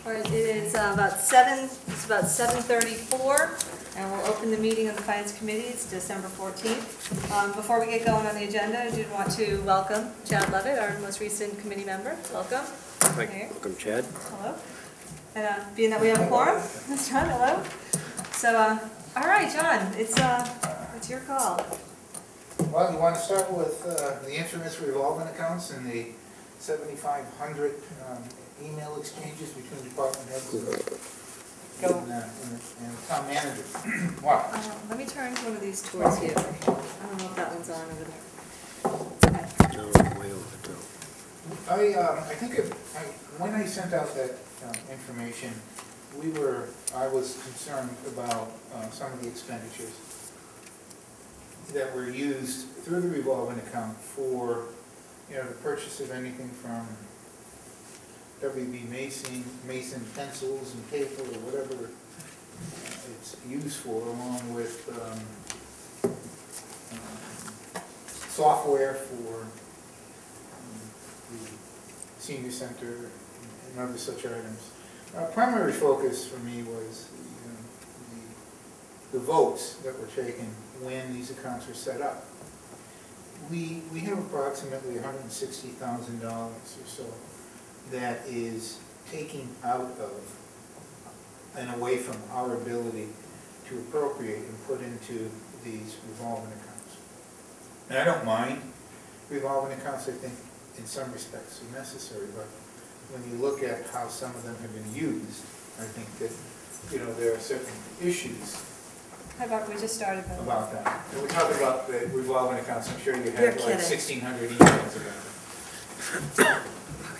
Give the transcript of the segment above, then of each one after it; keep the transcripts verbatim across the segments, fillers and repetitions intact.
All right, it is uh, about seven, it's about seven thirty-four, and we'll open the meeting of the Finance Committee. It's December fourteenth. Um, before we get going on the agenda, I did want to welcome Chad Levitt, our most recent committee member. Welcome. Hi. Here. Welcome, Chad. Hello. And uh, being that we have a quorum, John, hello. So, uh, all right, John, it's, uh, it's your call. Well, you want to start with uh, the infamous revolving accounts and the seventy-five hundred um, email exchanges between department heads and, Go. and, uh, and, the, and the town manager. Wow. Uh, let me turn one of these towards you. I don't know if that one's on over there. No, way over too. I, um, I think if, I, when I sent out that um, information, we were, I was concerned about uh, some of the expenditures that were used through the revolving account for, you know, the purchase of anything from W B Mason, Mason pencils and paper or whatever uh, it's used for, along with um, um, software for um, the senior center and other such items. Our primary focus for me was you know, the, the votes that were taken when these accounts were set up. We, we have approximately one hundred sixty thousand dollars or so that is taking out of and away from our ability to appropriate and put into these revolving accounts. And I don't mind revolving accounts. I think in some respects are necessary, but when you look at how some of them have been used, I think that, you know, there are certain issues How about we just started? By about that. And we talked about the revolving accounts. I'm sure you You're had like kidding. sixteen hundred emails about it.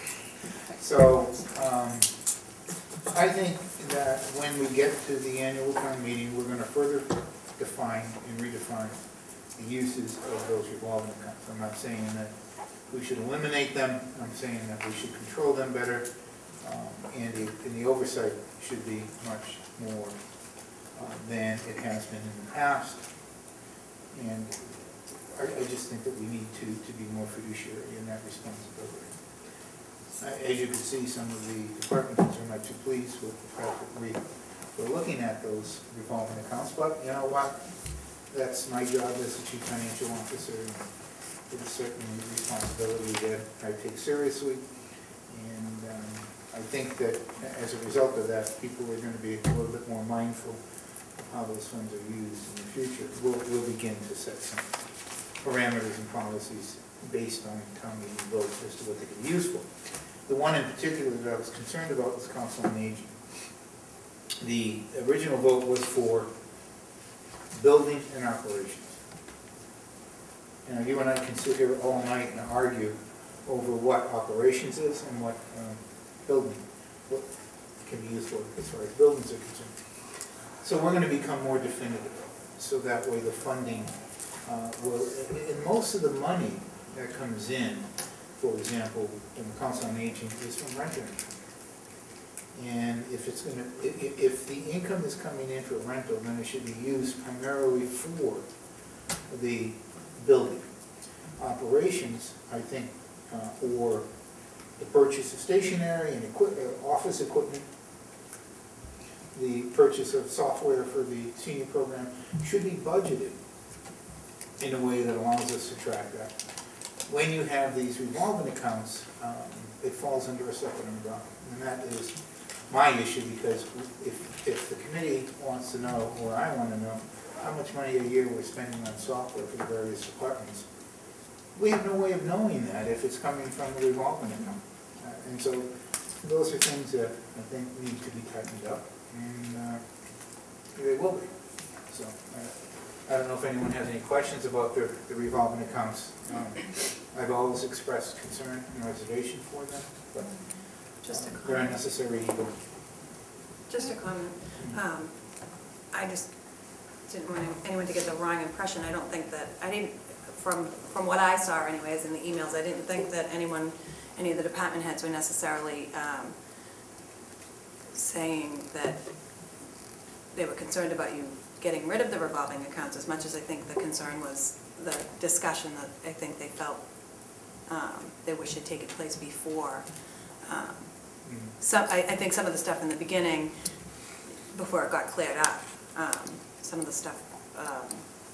So, um, I think that when we get to the annual town meeting, we're going to further define and redefine the uses of those revolving accounts. I'm not saying that we should eliminate them. I'm saying that we should control them better, um, and, the, and the oversight should be much more uh, than it has been in the past. And I, I just think that we need to, to be more fiduciary in that responsibility. Uh, as you can see, some of the department heads are not too pleased with the fact that we, we're looking at those revolving accounts, but you know what? That's my job as the chief financial officer. It is certainly a responsibility that I take seriously, and um, I think that as a result of that, people are going to be a little bit more mindful of how those funds are used in the future. We'll, we'll begin to set some parameters and policies based on town meeting votes as to what they can be used for. The one in particular that I was concerned about was Council on Aging. The original vote was for building and operations. You know, you and I can sit here all night and argue over what operations is and what um, building what can be used for as far as buildings are concerned. So we're going to become more definitive, so that way the funding uh, will, and most of the money that comes in, for example, in the Council on Aging, is from rental income. And if it's going to, if, if the income is coming in for rental, then it should be used primarily for the building. Operations, I think, uh, or the purchase of stationery and equi uh, office equipment, the purchase of software for the senior program should be budgeted in a way that allows us to track that. When you have these revolving accounts, um, it falls under a separate umbrella, and that is my issue, because if, if the committee wants to know, or I want to know, how much money a year we're spending on software for the various departments, we have no way of knowing that if it's coming from the revolving account. Uh, and so those are things that I think need to be tightened up, and uh, they will be. So uh, I don't know if anyone has any questions about the, the revolving accounts. Um, I've always expressed concern and reservation for them, but Just a uh, they're unnecessary evil. Just a comment. Um, I just didn't want anyone to get the wrong impression. I don't think that, I didn't, from, from what I saw anyways in the emails, I didn't think that anyone, any of the department heads were necessarily um, saying that they were concerned about you getting rid of the revolving accounts, as much as I think the concern was the discussion that I think they felt um, they wish had taken place before um, some, I, I think some of the stuff in the beginning, before it got cleared up, um, some of the stuff, um,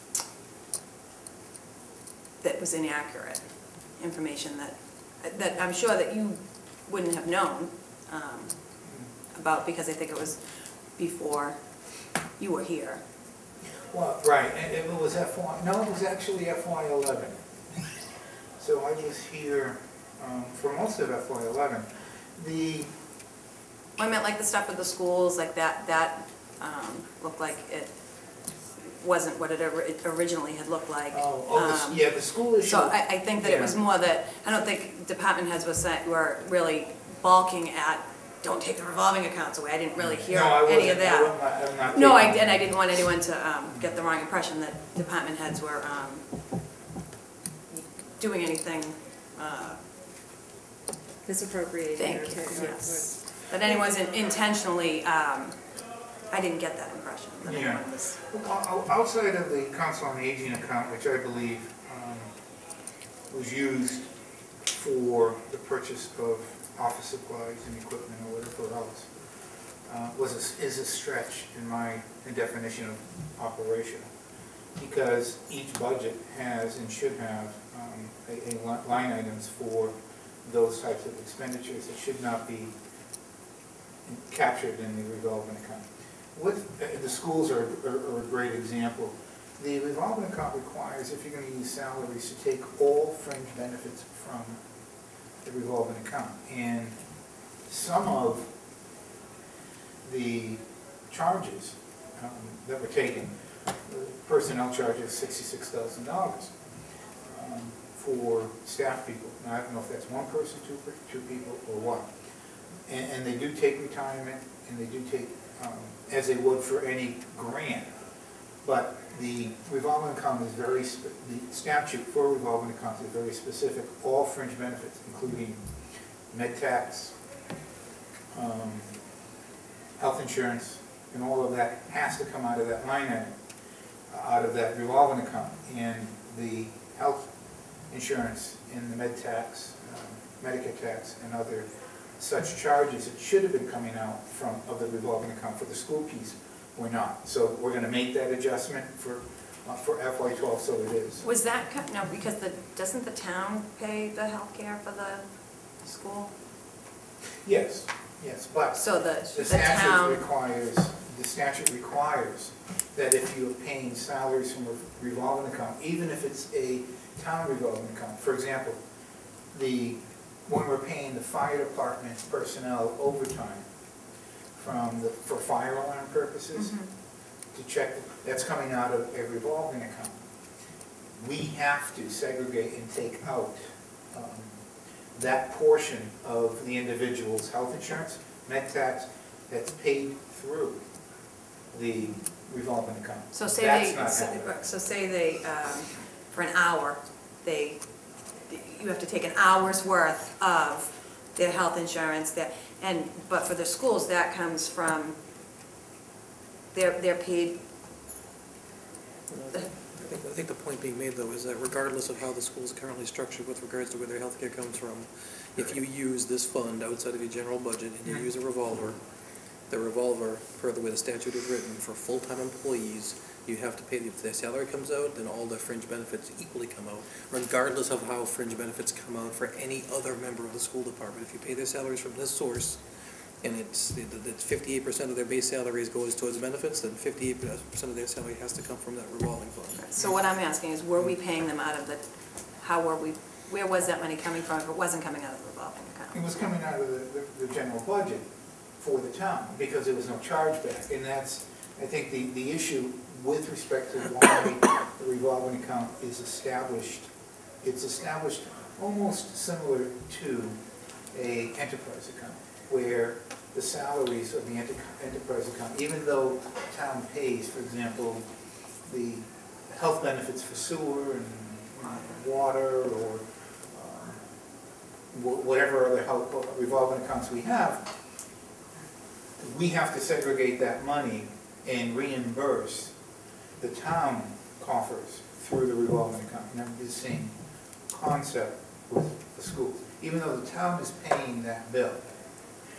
that was inaccurate information that, that I'm sure that you wouldn't have known, um, about, because I think it was before you were here. Well, right, and it was F Y, no, it was actually F Y eleven. So I was here um, for most of F Y eleven. The, I meant like the stuff with the schools, like that, that um, looked like it wasn't what it ori- it originally had looked like. oh, oh, the s- Um, yeah, the school issue. So I, I think that it was Yeah. more that, I don't think department heads were saying, were really balking at, don't take the revolving accounts away. I didn't really hear No, I any of wasn't. I that. wasn't- I'm not No, I, taking- and I didn't want anyone to um, get the wrong impression that department heads were um, doing anything, uh, Misappropriating. thank or you, taking- or- yes. That anyone's in- intentionally, um, I didn't get that impression. That Yeah. anyone was. Well, o- Outside of the Council on Aging account, which I believe um, was used for the purchase of office supplies and equipment or whatever else, uh, was a, is a stretch in my definition of operational. Because each budget has and should have um, a, a li- line items for those types of expenditures that should not be captured in the revolving account. With, uh, the schools are, are, are a great example. The revolving account requires, if you're gonna use salaries, to take all fringe benefits from the revolving account. And some of the charges um, that were taken, the personnel charges sixty-six thousand dollars um, for staff people. Now, I don't know if that's one person, two, per- two people, or what. And, and they do take retirement, and they do take, um, as they would for any grant. But the revolving account is very, spe- the statute for revolving accounts is very specific. All fringe benefits, including med tax, um, health insurance, and all of that has to come out of that line item, uh, out of that revolving account. And the health insurance and the med tax, um, Medicare tax, and other such charges, it should have been coming out from, of the revolving account for the school piece, we're not. So we're gonna make that adjustment for, uh, for F Y twelve, so it is. Was that, co- no, because the, doesn't the town pay the health care for the school? Yes, yes, but So the, the the statute town, requires, the statute requires that if you're paying salaries from a revolving account, even if it's a town revolving account, for example, the, when we're paying the fire department personnel overtime from the, for fire alarm purposes, Mhm. to check, that's coming out of a revolving account. We have to segregate and take out um, that portion of the individual's health insurance, med tax, that's paid through the revolving account. so say That's they, not so happening. so say they, um, for an hour, they, you have to take an hour's worth of their health insurance, their, and, but for the schools, that comes from, they're, they're paid, I think, I think the point being made, though, is that regardless of how the school is currently structured with regards to where their healthcare comes from, if you use this fund outside of your general budget and you use a revolver, the revolver, per the way the statute is written, for full-time employees, you have to pay, if their salary comes out, then all the fringe benefits equally come out, regardless of how fringe benefits come out for any other member of the school department. If you pay their salaries from this source, and it's, it's fifty-eight percent of their base salaries goes towards benefits, then fifty-eight percent of their salary has to come from that revolving fund. so what I'm asking is, were we paying them out of the, how were we, where was that money coming from if it wasn't coming out of the revolving It account? was coming out of the, the, the general budget for the town, because there was no chargeback, and that's, I think, the, the issue with respect to why the revolving account is established. It's established almost similar to a enterprise account, where the salaries of the enter- enterprise account, even though the town pays, for example, the health benefits for sewer and water, or um, wh- whatever other health revolving accounts we have, we have to segregate that money and reimburse the town coffers through the revolving account. And that's the same concept with the schools. Even though the town is paying that bill,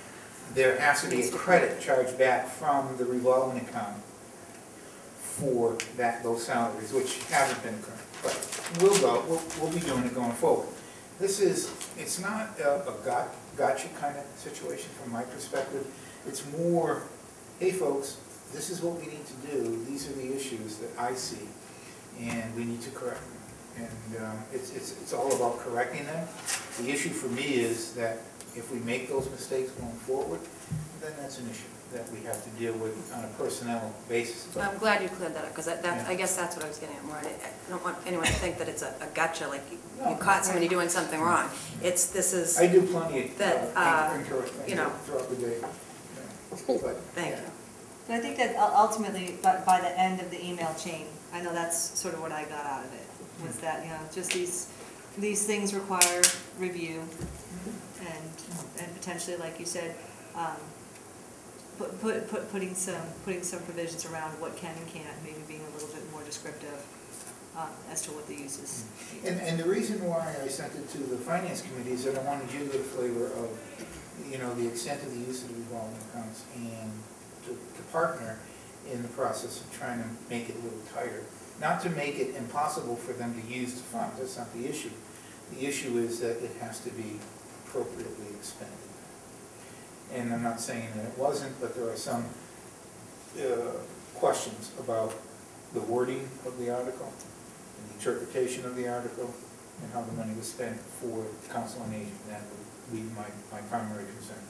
there has to be a credit charged back from the revolving account for that, those salaries, which haven't been occurring. But we'll go, we'll, we'll be doing it going forward. This is, it's not a, a got, gotcha kind of situation from my perspective. It's more, hey folks, this is what we need to do, these are the issues that I see, and we need to correct them. And um, it's, it's, it's all about correcting them. The issue for me is that if we make those mistakes going forward, then that's an issue that we have to deal with on a personnel basis. But I'm glad you cleared that up, because that, that- Yeah. I guess that's what I was getting at more. I I don't want anyone to think that it's a a gotcha, like you No. you caught somebody doing something wrong. It's, this is, I do plenty of That, uh, uh, incorrect things you know. throughout the day. Yeah. But, thank yeah. you. But I think that ul- ultimately, by, by the end of the email chain, I know that's sort of what I got out of it, was that, you know, just these, these things require review, and, and potentially, like you said, um, put, put, put, putting some, putting some provisions around what can and can't, maybe being a little bit more descriptive, um, as to what the uses. And, and the reason why I sent it to the finance committee is that I wanted you to get a flavor of, you know, the extent of the use of the revolving accounts, and to, to partner in the process of trying to make it a little tighter. Not to make it impossible for them to use the funds, that's not the issue. The issue is that it has to be appropriately expended. And I'm not saying that it wasn't, but there are some uh, questions about the wording of the article, and the interpretation of the article, and how the money was spent for Council on Aging. That would be my, my primary concern.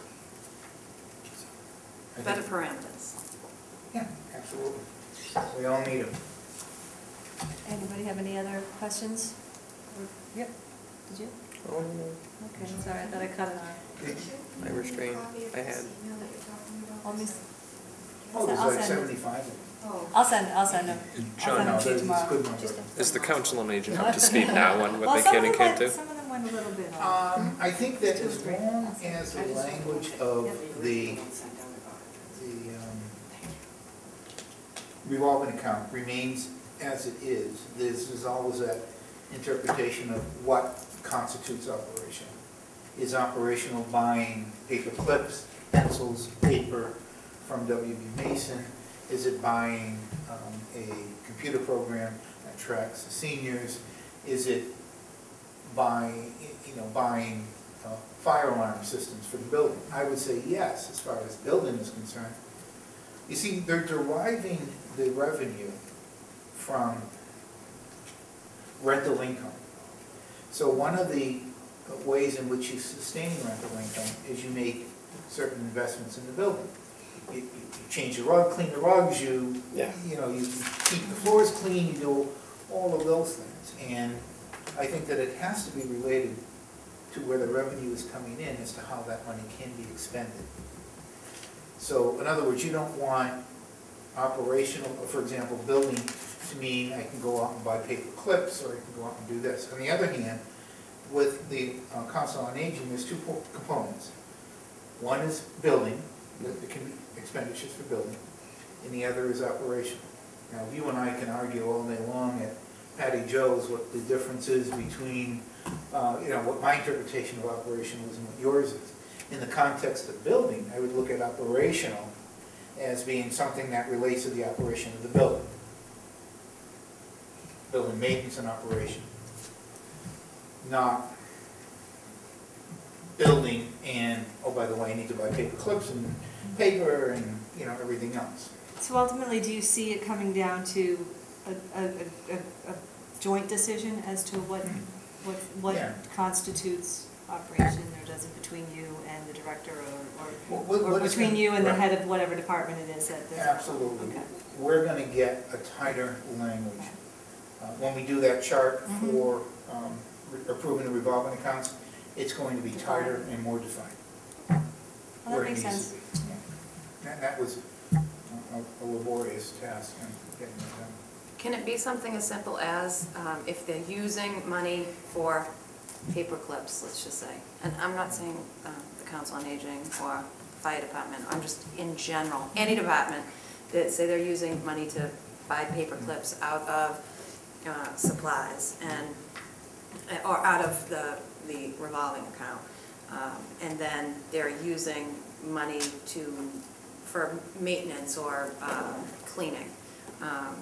I think- Better parameters. Yeah, absolutely. We all need them. Anybody have any other questions? Yep, did you? Oh, no, Okay, sorry, I thought I cut it off. I restrained, I had. Let me, Oh, there's I'll like send- seventy-five. I'll send, I'll send them. I'll John, send No, them to you that's tomorrow. a good number. Is the council on aging up to speed now on what Well, they some can of and them can't went- do? Some of them went a little bit off. Um, I think that as long as the language of the, the um, revolving account remains as it is, this is always that interpretation of what constitutes operational. Is operational buying paper clips, pencils, paper from W B Mason? Is it buying um, a computer program that tracks the seniors? Is it buying, you know, buying uh, fire alarm systems for the building? I would say yes, as far as building is concerned. You see, they're deriving the revenue from rental income. So one of the ways in which you sustain rental income is you make certain investments in the building. You, you you change the rug, clean the rugs, you, Yeah. you know, you keep the floors clean, you do all of those things. And I think that it has to be related to where the revenue is coming in as to how that money can be expended. So in other words, you don't want operational, for example, building to mean I can go out and buy paper clips, or I can go out and do this. On the other hand, with the uh, Council on Aging, there's two po- components. One is building, that there can be expenditures for building, and the other is operational. Now, you and I can argue all day long at Patty Joe's what the difference is between, uh, you know, what my interpretation of operational is and what yours is. In the context of building, I would look at operational as being something that relates to the operation of the building. Building maintenance and operation. Not building and, oh, by the way, I need to buy paper clips and paper and, you know, everything else. So ultimately, do you see it coming down to a, a, a, a joint decision as to what, what, what Yeah. constitutes operation, or does it between you and the director, or, What- what- or, or what is between gonna- you and the right. head of whatever department it is that? that's- Absolutely. Okay. We're gonna get a tighter language. Uh, When we do that chart Mhm. for um, re- approving the revolving accounts, it's going to be tighter and more defined. Well, that where it makes needs sense. to be. Yeah. That, that was a a laborious task in getting it done. Can it be something as simple as, um, if they're using money for paper clips, let's just say, and I'm not saying um, the Council on Aging or Fire Department, I'm just in general, any department, that say they're using money to buy paper clips out of uh, supplies and, or out of the, the revolving account, um, and then they're using money to, for maintenance or um, cleaning. Um,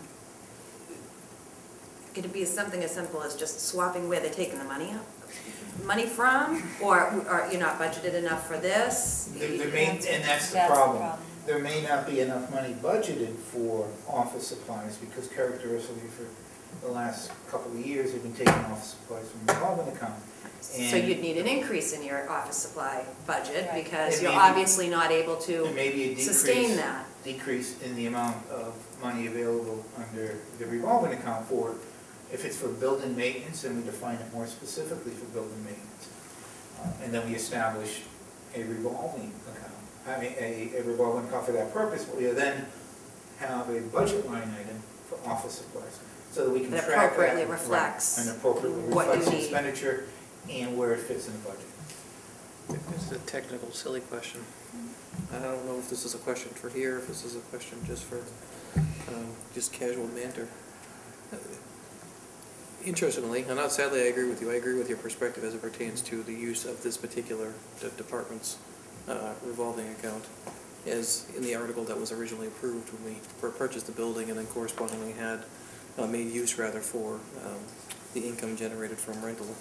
Could it be something as simple as just swapping where they're taking the money up? Money from, or are you not budgeted enough for this? There there may, and that's the That's the problem. problem. There may not be enough money budgeted for office supplies, because characteristically for the last couple of years, they've been taking office supplies from the revolving account. So And you'd need an increase in your office supply budget, Right. because It you're may be- obviously not able There to may be a sustain decrease, that. decrease in the amount of money available under the revolving account for, if it's for building maintenance, then we define it more specifically for building maintenance. Uh, And then we establish a revolving account, I mean, a, a revolving account for that purpose, but we then have a budget line item for office supplies, so that we can That track that. appropriately right, reflects And appropriately what you reflects need. expenditure and where it fits in the budget. This is a technical, silly question. I don't know if this is a question for here, if this is a question just for, um, just casual banter. Interestingly, and not sadly, I agree with you, I agree with your perspective as it pertains to the use of this particular de- department's uh, revolving account, as in the article that was originally approved when we pur- purchased the building and then correspondingly had, uh, made use rather for um, the income generated from rental.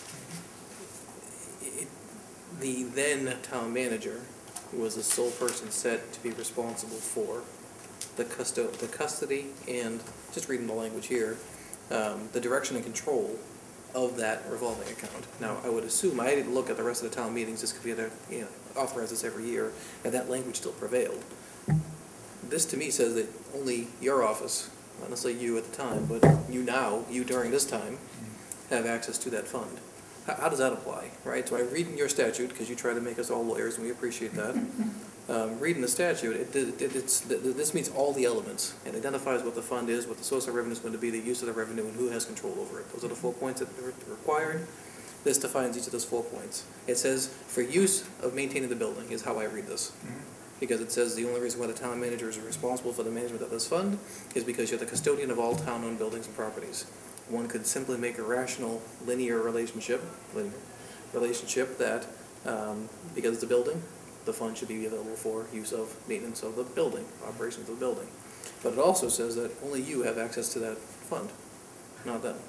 It- The then town manager was the sole person set to be responsible for the custo, the custody and, just reading the language here, um, the direction and control of that revolving account. Now, I would assume, I didn't look at the rest of the town meetings, just because we had to, you know, authorize this every year, and that language still prevailed. This to me says that only your office, not necessarily you at the time, but you now, you during this time, have access to that fund. How, how does that apply, right? So I read in your statute, because you try to make us all lawyers, and we appreciate that. Um, reading the statute, it, it, it's, this meets all the elements. It identifies what the fund is, what the source of revenue is going to be, the use of the revenue, and who has control over it. Those are the four points that are required. This defines each of those four points. It says, for use of maintaining the building, is how I read this. Because it says the only reason why the town manager is responsible for the management of this fund is because you're the custodian of all town-owned buildings and properties. One could simply make a rational, linear relationship, linear relationship that, um, because it's a building, the fund should be available for use of maintenance of the building, operations of the building. But it also says that only you have access to that fund, not them.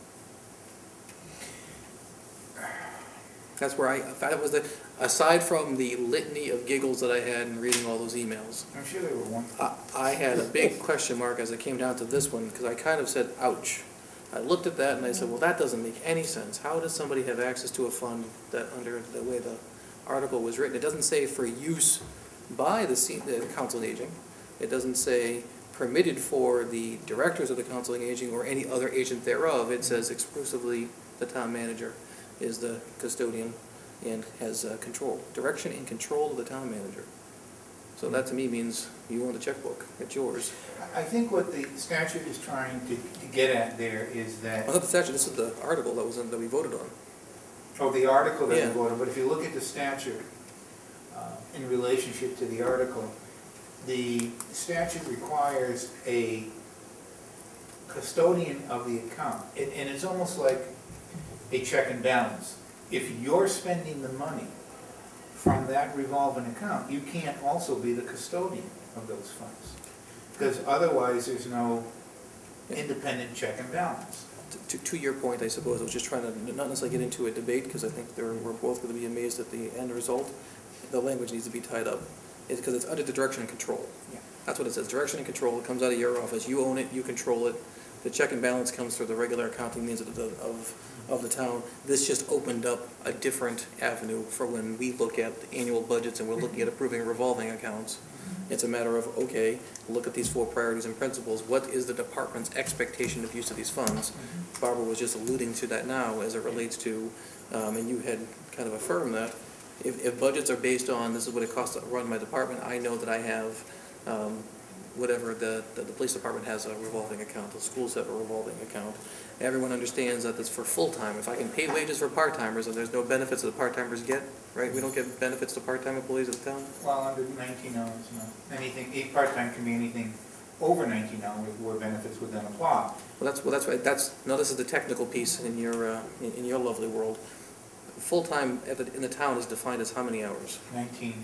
That's where I, that was the, aside from the litany of giggles that I had in reading all those emails, I'm sure there were one. I, I had a big question mark as it came down to this one, because I kind of said, ouch. I looked at that and I said, well, that doesn't make any sense. How does somebody have access to a fund that, under the way the article was written, it doesn't say for use by the, se- the Council on Aging. It doesn't say permitted for the directors of the Council on Aging or any other agent thereof. It says exclusively the town manager is the custodian and has uh, control, direction and control of the town manager. So that to me means you own the checkbook, it's yours. I think what the statute is trying to, to get at there is that, Well, not the statute, this is the article that was, in- that we voted on. oh, the article that Yeah. we voted, but if you look at the statute uh, in relationship to the article, the statute requires a custodian of the account, and, and it's almost like a check and balance. If you're spending the money from that revolving account, you can't also be the custodian of those funds, because otherwise there's no independent check and balance. To, to your point, I suppose, I was just trying to not necessarily get into a debate, because I think there, we're both going to be amazed at the end result. The language needs to be tied up, it's because it's under the direction and control. Yeah. That's what it says, direction and control, it comes out of your office, you own it, you control it. The check and balance comes through the regular accounting means of the, of, of the town. This just opened up a different avenue for when we look at the annual budgets and we're looking at approving revolving accounts. It's a matter of, okay, look at these four priorities and principles, what is the department's expectation of use of these funds? Barbara was just alluding to that now as it relates to, um, and you had kind of affirmed that, if, if budgets are based on, this is what it costs to run my department, I know that I have, um, whatever, the, the, the police department has a revolving account, the schools have a revolving account. Everyone understands that it's for full-time. If I can pay wages for part-timers and there's no benefits that the part-timers get, right? We don't give benefits to part-time employees of the town? Well, under nineteen hours, no. Anything, a part-time can be anything over nineteen hours where benefits would then apply. Well, that's, well, that's right, that's, no, this is the technical piece in your, uh, in, in your lovely world. Full-time at the, in the town is defined as how many hours? nineteen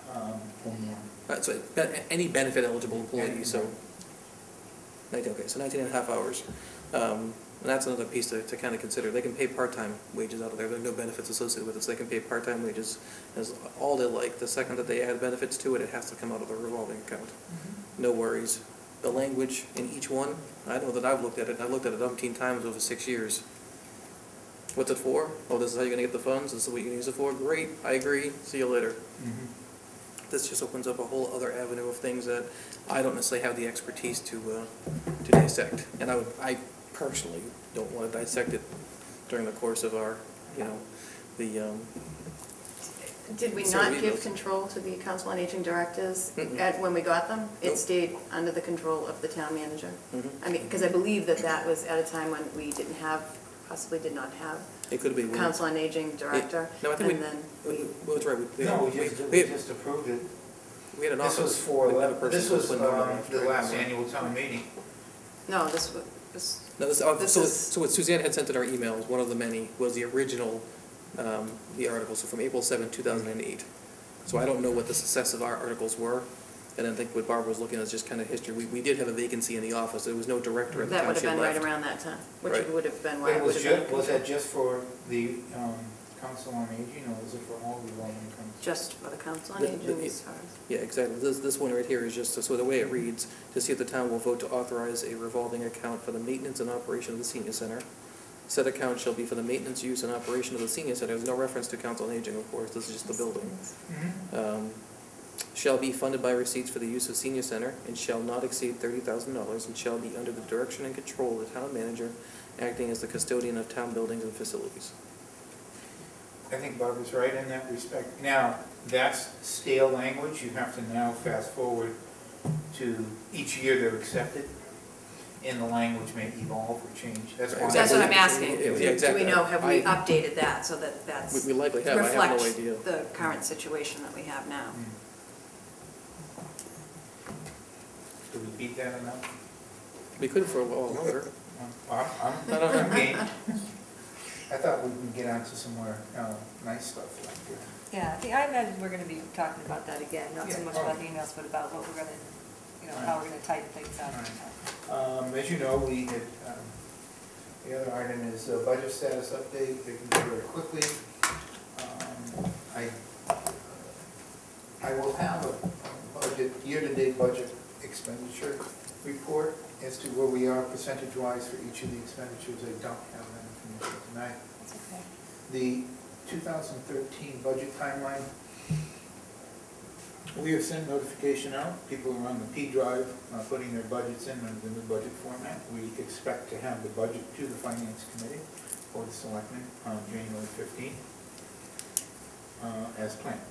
um, or more. Uh, so, uh, any benefit eligible employee, Yeah. so, nineteen, okay, so nineteen and a half hours. Um, and that's another piece to, to kind of consider. They can pay part-time wages out of there. There are no benefits associated with it, so they can pay part-time wages as all they like. The second that they add benefits to it, it has to come out of the revolving account. No worries. The language in each one, I know that I've looked at it, I've looked at it umpteen times over six years. What's it for? Oh, this is how you're gonna get the funds, this is what you can use it for? Great, I agree, see you later. Mhm. This just opens up a whole other avenue of things that I don't necessarily have the expertise to, uh, to dissect. And I would, I personally don't want to dissect it during the course of our, you know, the, um, Did we So not we give will- control to the council on aging directors Mm-mm. at, when we got them? It Nope. stayed under the control of the town manager? mhm. I mean, because I believe that that was at a time when we didn't have, possibly did not have It could be. council on aging director. No, I think And we- then we- we, Well, that's right. We- No, we we- just, we- we just approved it. We had an This office. was for, we had a person this who was put number um, after the it. last annual town meeting. no, this was, this, No, this, uh, This so, is- so what Suzanne had sent in our emails, one of the many, was the original, um, the article, so from April seventh, two thousand eight. So I don't know what the success of our articles were, and I think what Barbara was looking at is just kind of history. We, we did have a vacancy in the office, there was no director at the that time would have she had been right left. around that time, which Right. would have been why It it was would have ju, been. was that just for the, um, council on aging, or was it for all revolving accounts? Just for the council on The- aging the- as far as. Yeah, exactly. This, this one right here is just, so the way it reads, to see if the town will vote to authorize a revolving account for the maintenance and operation of the senior center. Said account shall be for the maintenance, use, and operation of the senior center. There's no reference to council on aging, of course, this is just the building. Mhm. Um, shall be funded by receipts for the use of senior center, and shall not exceed thirty thousand dollars, and shall be under the direction and control of the town manager, acting as the custodian of town buildings and facilities. I think Barbara's right in that respect. Now, that's stale language, you have to now fast forward to each year they're accepted, and the language may evolve or change. That's why. That's what I'm Exactly. asking. Yeah, yeah, Do exactly. we know, have we I- updated that so that that's, We, we likely have, I have no reflects idea. the current situation that we have now? Hmm. Do we beat that enough? We could for a while longer. I'm, I'm, I don't know. I'm game. I thought we could get onto some more, uh, nice stuff like that. Yeah, I think, I imagine we're gonna be talking about that again, not so Yeah. much about the emails, but about what we're gonna, you know, how we're gonna tighten things up. Um, as you know, we had, um, the other item is uh budget status update, they can go very quickly. Um, I, I will have a budget, year-to-date budget expenditure report as to where we are percentage-wise for each of the expenditures. I don't have that information tonight. That's okay. The two thousand thirteen budget timeline, we have sent notification out, people are on the P drive, uh, putting their budgets in under the new budget format. We expect to have the budget to the finance committee or the selectmen on January fifteenth, uh, as planned.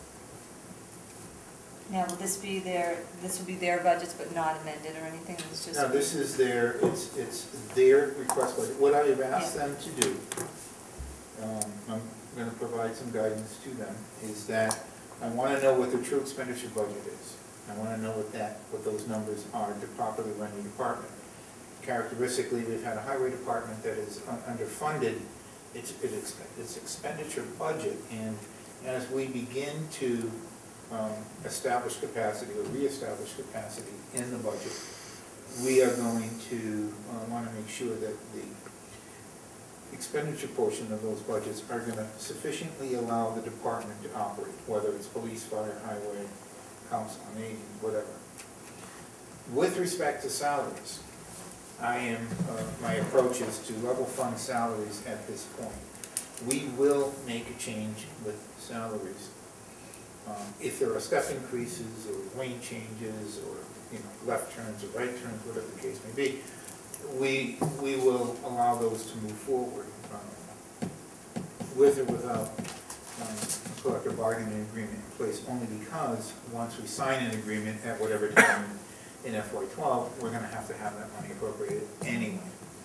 Now, will this be their, this will be their budgets but not amended or anything, it's just? Now, this is their, it's, it's their request budget. What I have asked them to do, um, I'm gonna provide some guidance to them, is that I wanna know what their true expenditure budget is. I wanna know what that, what those numbers are to properly run your department. Characteristically, we've had a highway department that is un- underfunded its, its exp- its expenditure budget, and as we begin to um, establish capacity or reestablish capacity in the budget, we are going to uh, want to make sure that the expenditure portion of those budgets are going to sufficiently allow the department to operate, whether it's police, fire, highway, council on aging, whatever. With respect to salaries, I am, uh, my approach is to level fund salaries at this point. We will make a change with salaries. Um, If there are step increases or lane changes or, you know, left turns or right turns, whatever the case may be, we, we will allow those to move forward, um, with or without um, a collective bargaining agreement in place, only because once we sign an agreement at whatever time in F Y twelve, we're gonna have to have that money appropriated anyway.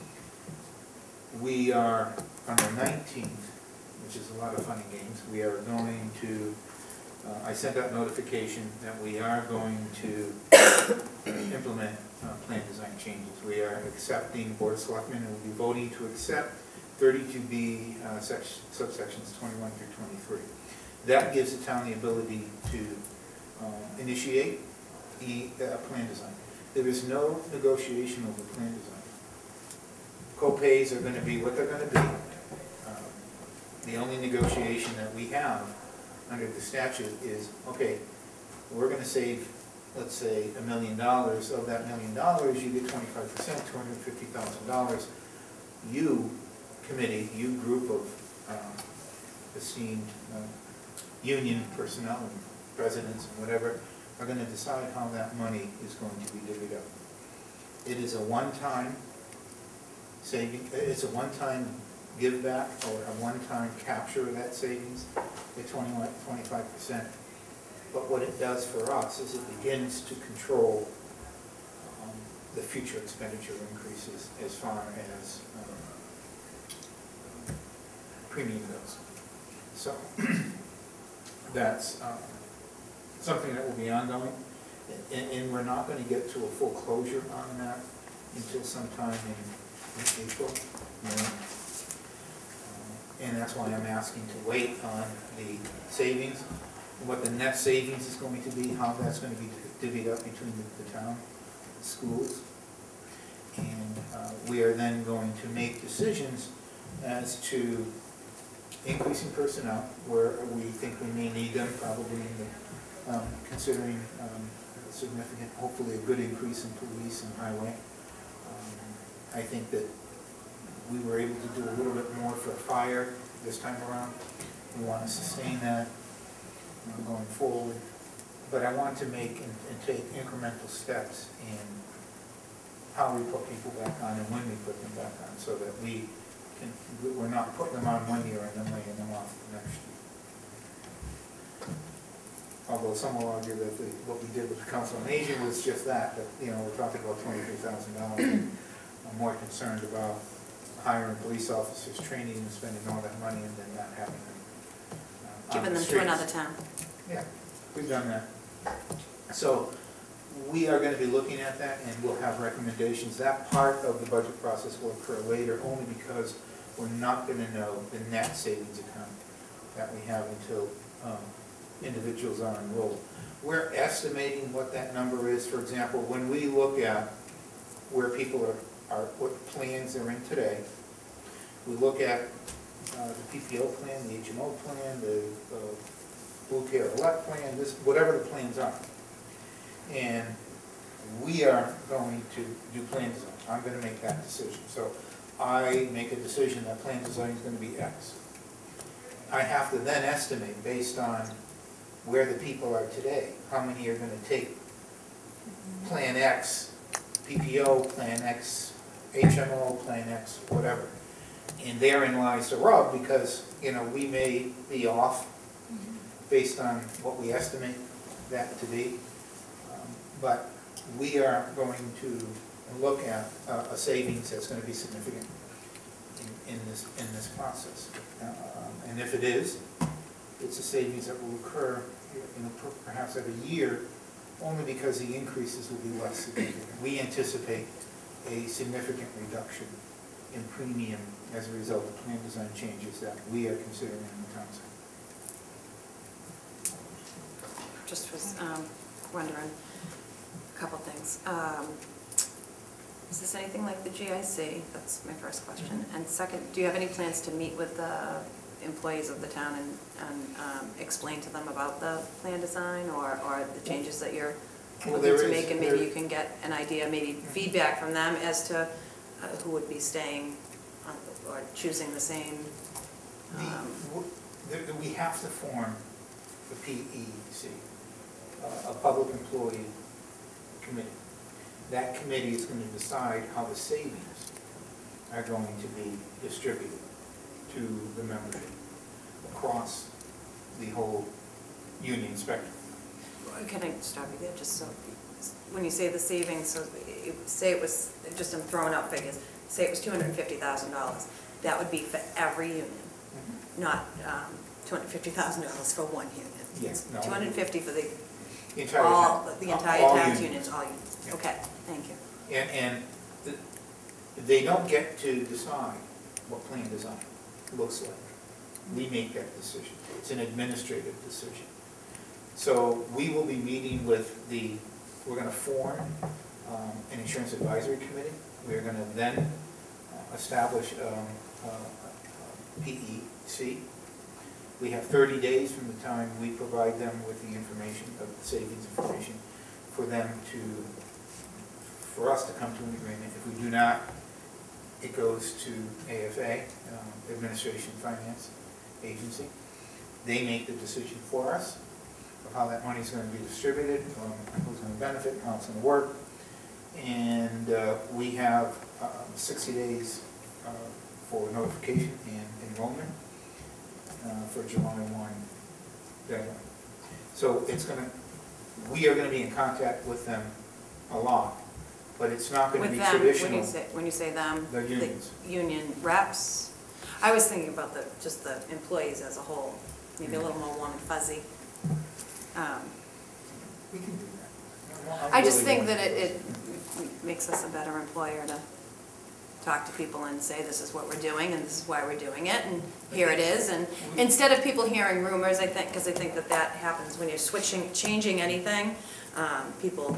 We are, on the nineteenth, which is a lot of fun and games, we are going to, uh, I sent out notification that we are going to implement uh, plan design changes. We are accepting, Board of Selectmen, and will be voting to accept thirty-two B uh, sec- subsections twenty-one through twenty-three. That gives the town the ability to um, initiate the uh, plan design. There is no negotiation over plan design. Co-pays are gonna be what they're gonna be. Um, The only negotiation that we have under the statute is, okay, we're gonna save, let's say, a million dollars. Of that million dollars, you get twenty-five percent, two hundred and fifty thousand dollars. You, committee, you group of um, esteemed uh, union personnel and presidents and whatever, are gonna decide how that money is going to be divvied up. It is a one-time saving, it's a one-time give back or a one-time capture of that savings at twenty-one, twenty-five percent. But what it does for us is it begins to control um, the future expenditure increases as far as um, premium goes. So that's um, something that will be ongoing, and, and we're not going to get to a full closure on that until sometime in, in April. May. And that's why I'm asking to wait on the savings, what the net savings is going to be, how that's going to be divvied up between the, the town, the schools. And uh, we are then going to make decisions as to increasing personnel, where we think we may need them, probably in the, um, considering um, a significant, hopefully a good increase in police and highway. Um, I think that we were able to do a little bit more for fire this time around. We want to sustain that you know, going forward. But I want to make and, and take incremental steps in how we put people back on and when we put them back on, so that we can, we're not putting them on one year and then laying them off the next year. Although some will argue that the, what we did with the Council on Aging was just that, but you know, we're talking about twenty-three thousand dollars. I'm more concerned about hiring police officers, training and spending all that money and then not having them uh, on Giving the them to streets. another town. Yeah, we've done that. So we are going to be looking at that and we'll have recommendations. That part of the budget process will occur later only because we're not going to know the net savings account that we have until um, individuals are enrolled. We're estimating what that number is. For example, when we look at where people are Are, what plans are in today. We look at uh, the P P O plan, the H M O plan, the uh, Blue Care Elect plan, this, whatever the plans are. And we are going to do plan design. I'm going to make that decision. So I make a decision that plan design is going to be X. I have to then estimate based on where the people are today, how many are going to take plan X, P P O plan X, H M O, Plan X, whatever. And therein lies the rub, because, you know, we may be off based on what we estimate that to be. Um, but we are going to look at uh, a savings that's going to be significant in, in this in this process. Um, and if it is, it's a savings that will occur, you know, perhaps every year, only because the increases will be less significant. We anticipate a significant reduction in premium as a result of plan design changes that we are considering in the town center. Just was um, wondering a couple things. Um, Is this anything like the G I C? That's my first question. And second, do you have any plans to meet with the employees of the town and, and um, explain to them about the plan design or, or the changes that you're Well, looking there to is- make? And maybe there- you can get an idea, maybe feedback from them as to uh, who would be staying on, or choosing the same. The- um, w- there- We have to form the P E C, uh, a public employee committee. That committee is going to decide how the savings are going to be distributed to the membership across the whole union spectrum. Can I stop you there, just so, when you say the savings, so it- say it was, just I'm throwing out figures, say it was two hundred fifty thousand dollars, that would be for every union, not um, two hundred fifty thousand dollars for one union? Yes, no. two hundred fifty for the, The entire all, town. the entire All town's unions. unions, all unions, Yeah. okay, thank you. And, and th- they don't get to decide what plan design looks like. We make that decision. It's an administrative decision. So we will be meeting with the, we're gonna form um, an insurance advisory committee. We're gonna then uh, establish um, uh, uh, P E C. We have thirty days from the time we provide them with the information, of the savings information, for them to, for us to come to an agreement. If we do not, it goes to A F A, um, Administration Finance Agency. They make the decision for us of how that money is going to be distributed, um, who's going to benefit, how it's going to work. And uh, we have uh, sixty days uh, for notification and enrollment uh, for July first deadline. So it's going to, we are going to be in contact with them a lot, but it's not going to With be them, when traditional. you say, when you say them? The unions. Union reps? I was thinking about the, just the employees as a whole, maybe a little more warm and fuzzy. Um, We can do that. I'm I just really think that willing to it, it makes us a better employer to talk to people and say, this is what we're doing, and this is why we're doing it, and here it is, and instead of people hearing rumors, I think, because I think that that happens when you're switching, changing anything, um, people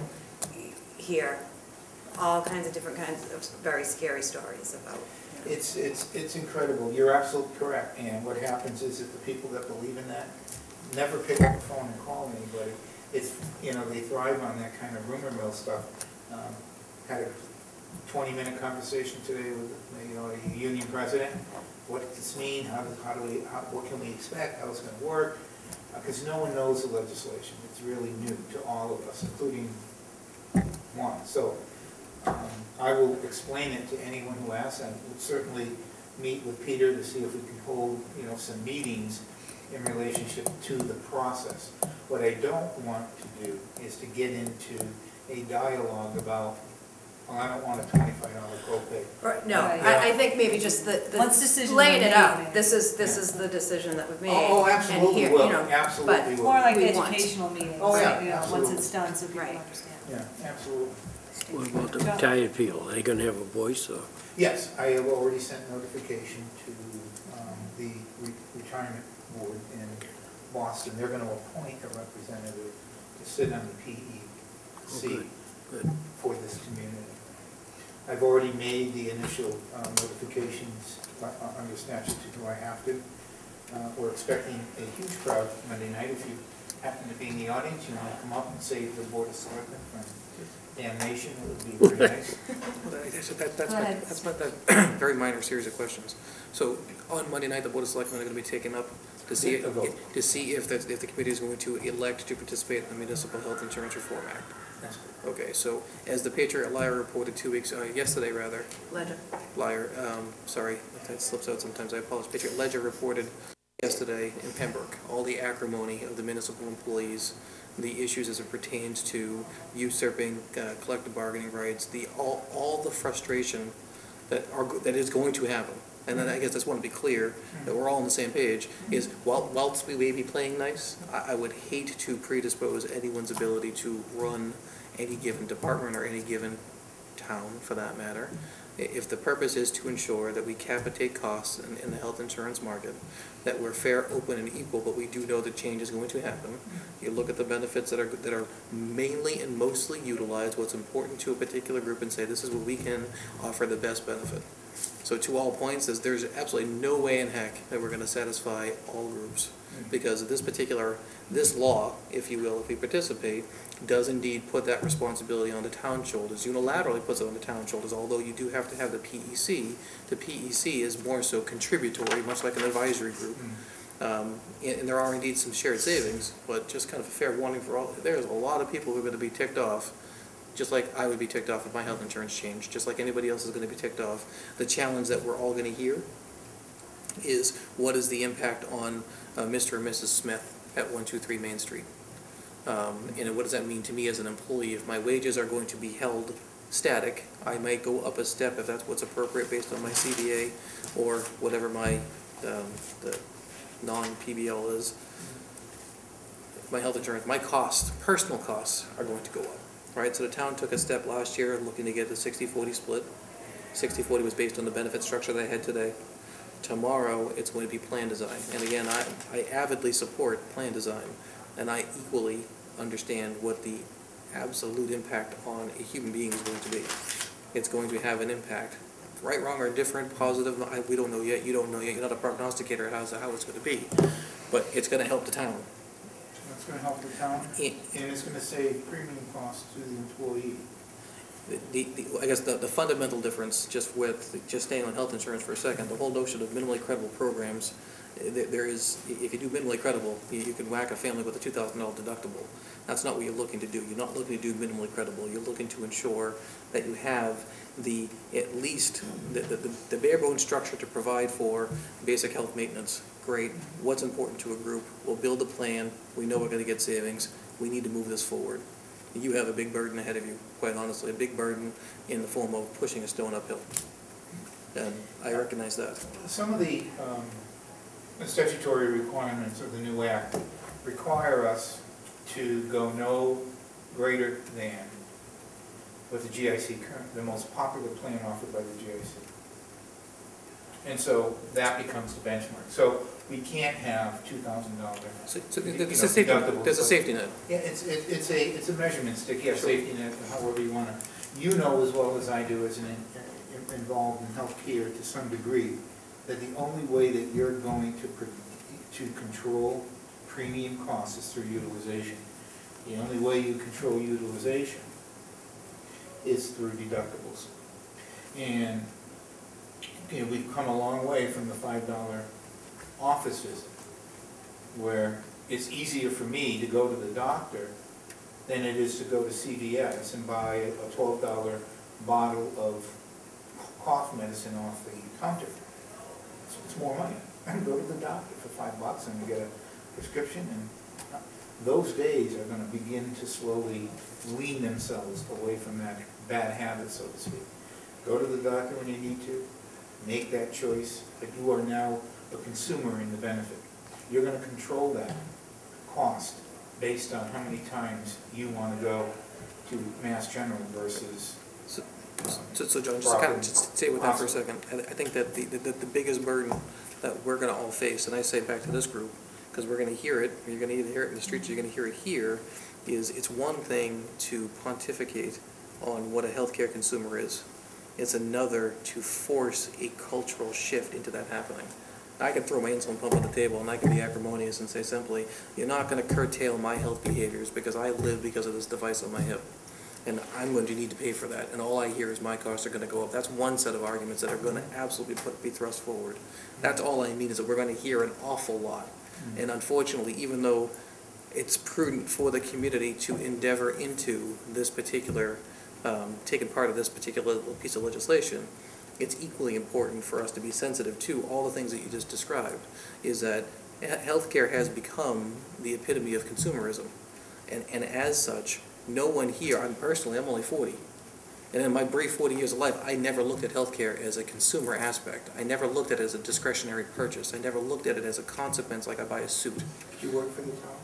hear all kinds of different kinds of very scary stories about, you know. It's, it's, it's incredible. You're absolutely correct. And what happens is that the people that believe in that never pick up the phone and call anybody. It's, you know, they thrive on that kind of rumor mill stuff. Um, had a twenty-minute conversation today with, you know, a union president. What does this mean? How, does, how do we, how, what can we expect? How it's going to work? Because uh, no one knows the legislation. It's really new to all of us, including one. So um, I will explain it to anyone who asks, and we'll certainly meet with Peter to see if we can hold, you know, some meetings in relationship to the process. What I don't want to do is to get into a dialogue about, well, I don't want a twenty-five dollar copay. Or- No, Right. I, I think maybe just the, the Once decisions are laying it made, out, maybe. this is, this is the decision that we've made. Oh, oh, and absolutely here, will, you know, absolutely will. More like We want. educational meetings, Oh, yeah, you know, once absolutely. it's done, so people Right. understand. Yeah, absolutely. What about the retired people? Are they gonna have a voice or? Yes, I have already sent notification to um, the re- retirement board in Boston. They're going to appoint a representative to sit on the P E C good, good. for this community. I've already made the initial uh, notifications uh, under statute to who I have to. Uh, We're expecting a huge crowd Monday night. If you happen to be in the audience, you want to come up and save the Board of Selectmen from damnation, it would be very nice. Well, that- That's, that- that's Go my, ahead. that's my, that very minor series of questions. So on Monday night, the Board of Selectmen are gonna be taken up to see, To vote. to see if the, if the committee is going to elect to participate in the Municipal Health Insurance Reform Act. That's good. Okay, so as the Patriot Liar reported two weeks, uh, yesterday rather, Ledger. Liar, um, sorry, that slips out sometimes, I apologize. Patriot Ledger reported yesterday in Pembroke, all the acrimony of the municipal employees, the issues as it pertains to usurping uh, collective bargaining rights, the, all, all the frustration that are, go- that is going to happen. And then I guess I just want to be clear that we're all on the same page, is while, whilst we may be playing nice, I, I would hate to predispose anyone's ability to run any given department or any given town, for that matter. I- If the purpose is to ensure that we capitate costs in, in the health insurance market, that we're fair, open, and equal, but we do know that change is going to happen. You look at the benefits that are, that are mainly and mostly utilized, what's important to a particular group, and say, this is what we can offer the best benefit. So to all points, there's, there's absolutely no way in heck that we're gonna satisfy all groups. Because this particular, this law, if you will, if we participate, does indeed put that responsibility on the town shoulders, unilaterally puts it on the town shoulders, although you do have to have the P E C. The P E C is more so contributory, much like an advisory group. Um, and, and there are indeed some shared savings, but just kind of a fair warning for all, there's a lot of people who are gonna be ticked off, just like I would be ticked off if my health insurance changed, just like anybody else is gonna be ticked off. The challenge that we're all gonna hear is, what is the impact on uh, Mister and Missus Smith at one two three Main Street? Um, and what does that mean to me as an employee? If my wages are going to be held static, I might go up a step if that's what's appropriate based on my C B A or whatever my, um, the non-P B L is. My health insurance, my costs, personal costs are going to go up, right? So the town took a step last year looking to get a sixty forty split. sixty forty was based on the benefit structure they had today. Tomorrow, it's going to be plan design. And again, I, I avidly support plan design. and I equally understand what the absolute impact on a human being is going to be. It's going to have an impact, right, wrong, or indifferent, positive, I- we don't know yet, you don't know yet, you're not a prognosticator as to how it's gonna be, but it's gonna help the town. It's gonna help the town, It- and it's gonna save premium costs to the employee. The, the, I guess the, the fundamental difference, just with, just staying on health insurance for a second, the whole notion of minimally credible programs, eh, there, there is, if you do minimally credible, you, you can whack a family with a two thousand dollar deductible. That's not what you're looking to do. You're not looking to do minimally credible. You're looking to ensure that you have the, at least, the, the, the bare bones structure to provide for basic health maintenance. Great. What's important to a group? We'll build a plan. We know we're gonna get savings. We need to move this forward. You have a big burden ahead of you, quite honestly, a big burden in the form of pushing a stone uphill. And I recognize that. Some of the um, the statutory requirements of the new act require us to go no greater than what the G I C current, the most popular plan offered by the G I C. And so that becomes the benchmark. So we can't have two thousand dollars. So, so You there's know, a safety, deductibles, there's a but- safety net. Yeah, it's, it- it's a, it's a measurement stick, yeah, safety net, however you want to. You know as well as I do as an in- in- involved in healthcare to some degree, that the only way that you're going to, pr- to control premium costs is through utilization. The only way you control utilization is through deductibles. And, you know, we've come a long way from the five dollar office visit, where it's easier for me to go to the doctor than it is to go to C V S and buy a twelve dollar bottle of cough medicine off the counter. It's, it's more money. I can go to the doctor for five bucks and get a prescription, and those days are gonna begin to slowly wean themselves away from that bad habit, so to speak. Go to the doctor when you need to, make that choice, but you are now a consumer in the benefit. You're gonna control that cost based on how many times you wanna go to Mass General versus, So, um, so, so John, just to kind of, just stay with that for a second, I, I think that the, the, the biggest burden that we're gonna all face, and I say back to this group, because we're gonna hear it, or you're gonna either hear it in the streets, or you're gonna hear it here, is it's one thing to pontificate on what a healthcare consumer is. It's another to force a cultural shift into that happening. I can throw my insulin pump on the table and I can be acrimonious and say simply, you're not gonna curtail my health behaviors because I live because of this device on my hip. And I'm going to need to pay for that, and all I hear is my costs are gonna go up. That's one set of arguments that are gonna absolutely put, be thrust forward. That's all I mean, is that we're gonna hear an awful lot. And unfortunately, even though it's prudent for the community to endeavor into this particular, um, taking part of this particular piece of legislation, it's equally important for us to be sensitive to all the things that you just described, is that he- healthcare has become the epitome of consumerism. And, and as such, no one here, I'm personally, I'm only forty, and in my brief forty years of life, I never looked at healthcare as a consumer aspect. I never looked at it as a discretionary purchase. I never looked at it as a consequence like I buy a suit. do you work for the town?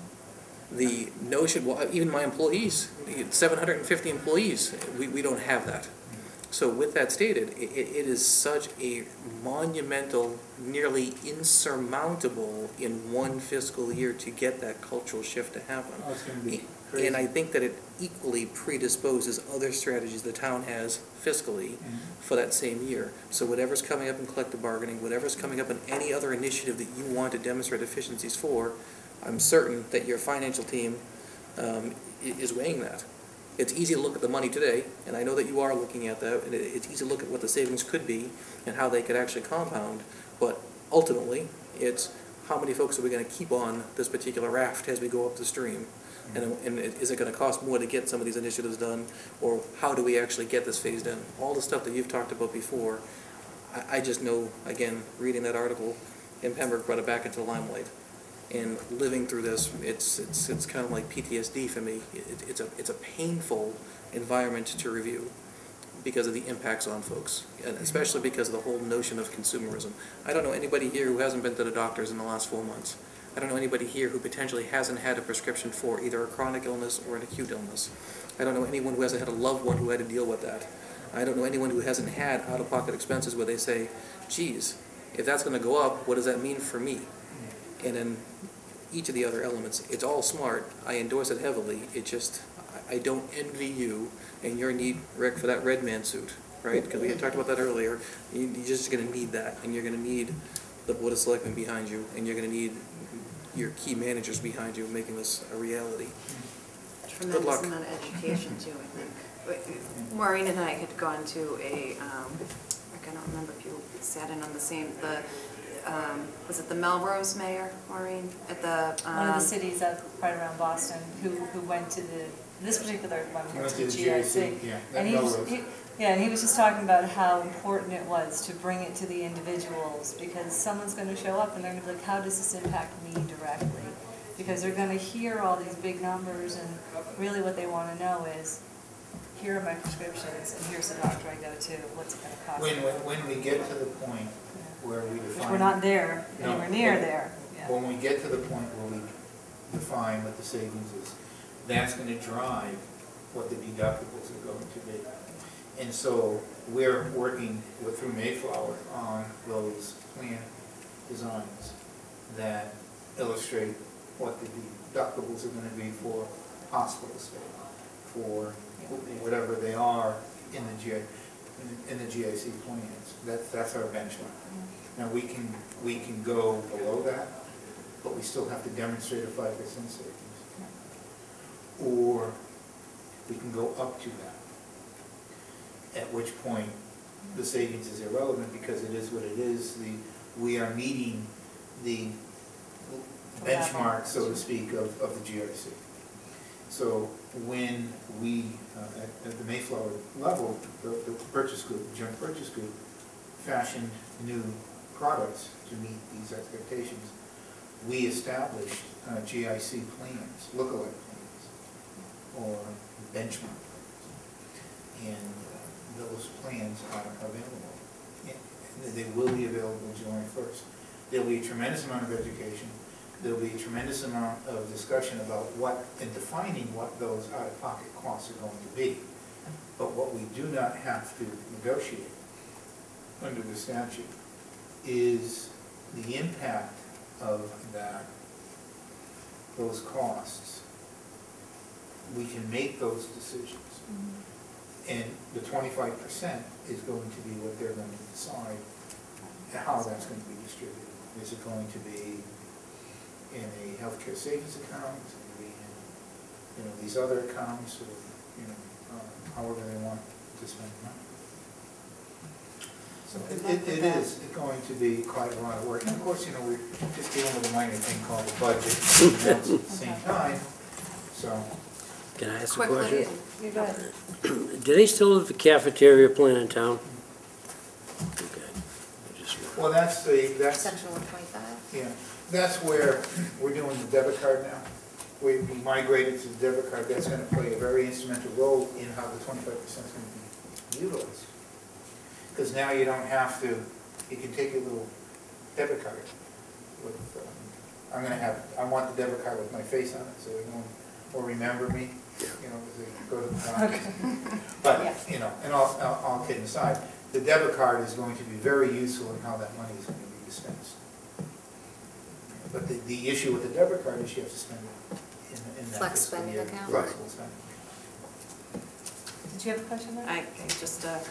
The notion, well, even my employees, seven hundred fifty employees, we, we don't have that. So with that stated, it, it is such a monumental, nearly insurmountable in one fiscal year to get that cultural shift to happen. Oh, it's gonna be crazy. And I think that it equally predisposes other strategies the town has fiscally Mhm. for that same year. So whatever's coming up in collective bargaining, whatever's coming up in any other initiative that you want to demonstrate efficiencies for, I'm certain that your financial team um, i- is weighing that. It's easy to look at the money today, and I know that you are looking at that, and it- it's easy to look at what the savings could be and how they could actually compound, but ultimately, it's how many folks are we gonna keep on this particular raft as we go up the stream? And, and is it gonna cost more to get some of these initiatives done, or how do we actually get this phased in? All the stuff that you've talked about before, I, I just know, again, reading that article, in Pembroke brought it back into the limelight. And living through this, it's, it's, it's kind of like P T S D for me. It, it's a, it's a painful environment to review because of the impacts on folks, and especially because of the whole notion of consumerism. I don't know anybody here who hasn't been to the doctors in the last four months. I don't know anybody here who potentially hasn't had a prescription for either a chronic illness or an acute illness. I don't know anyone who hasn't had a loved one who had to deal with that. I don't know anyone who hasn't had out-of-pocket expenses where they say, geez, if that's gonna go up, what does that mean for me? And then each of the other elements, it's all smart, I endorse it heavily, it just, I I don't envy you and your need, Rick, for that red man suit, right? Because we had talked about that earlier, you, you're just gonna need that, and you're gonna need the Board of Selectmen behind you, and you're gonna need your key managers behind you, making this a reality. Tremendous luck. amount of education too, I think. But Maureen and I had gone to a, um, I don't remember if you sat in on the same, the, um, was it the Melrose mayor, Maureen, at the, um. One of the cities up right around Boston who, who went to the, this particular one He went went to the to the G I C. G I C, yeah, that And he was, Melrose. he- yeah, and he was just talking about how important it was to bring it to the individuals, because someone's gonna show up and they're gonna be like, how does this impact me directly? Because they're gonna hear all these big numbers, and really what they wanna know is, here are my prescriptions, and here's the doctor I go to, what's it gonna cost? When, when, when we get to the point where we Which define. we're not there, No, anywhere near but there, yeah. When we get to the point where we define what the savings is, that's gonna drive what the deductibles are going to be. And so we're working with, through Mayflower on those plan designs that illustrate what the deductibles are gonna be for hospital stay, for whatever they are in the G I, in the G I C plans. That's, that's our benchmark. Now, we can, we can go below that, but we still have to demonstrate a five percent savings. Or we can go up to that, at which point the savings is irrelevant because it is what it is. The, we are meeting the benchmark, so to speak, of, of the G I C. So when we, uh, at, at the Mayflower level, the, the purchase group, the joint purchase group, fashioned new products to meet these expectations, we established uh, G I C plans, lookalike plans, or benchmark plans. And uh, those plans are available. And they will be available July first. There'll be a tremendous amount of education. There'll be a tremendous amount of discussion about what, and defining what those out-of-pocket costs are going to be. But what we do not have to negotiate under the statute is the impact of that, those costs. We can make those decisions. And the twenty-five percent is going to be what they're going to decide how that's going to be distributed. Is it going to be in a healthcare savings account, is it going to be in, you know, these other accounts, or, you know, uh, however they want to spend the money. So it, it it is going to be quite a lot of work. And of course, you know, we're just dealing with a minor thing called the budget at the same time, so. Can I ask a Quickly, question? You go ahead. Do they still have the cafeteria plan in town? Okay. I just- Well, that's the, that's, Central one twenty-five? yeah, that's where we're doing the debit card now. We we migrated to the debit card. That's gonna play a very instrumental role in how the twenty-five percent is gonna be utilized. Because now you don't have to, you can take your little debit card with, um, I'm gonna have, I want the debit card with my face on it, so everyone will remember me, you know, as they go to the doctor. But, you know, and all, all all kidding aside, the debit card is going to be very useful in how that money is going to be dispensed. But the, the issue with the debit card is you have to spend it in, in that Flex fiscal spending year. account. Flexible spending. Did you have a question, Mike? I, just a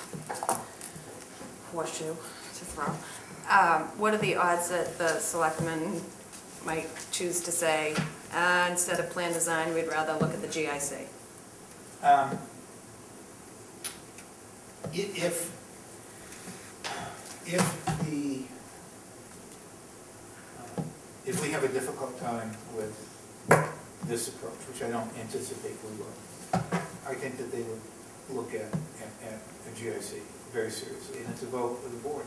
horseshoe to throw. Um, what are the odds that the selectmen might choose to say, uh, instead of plan design, we'd rather look at the G I C? Um, i- If, if the, uh, if we have a difficult time with this approach, which I don't anticipate we will, I think that they would look at, at, at a G I C very seriously, and it's a vote of the board.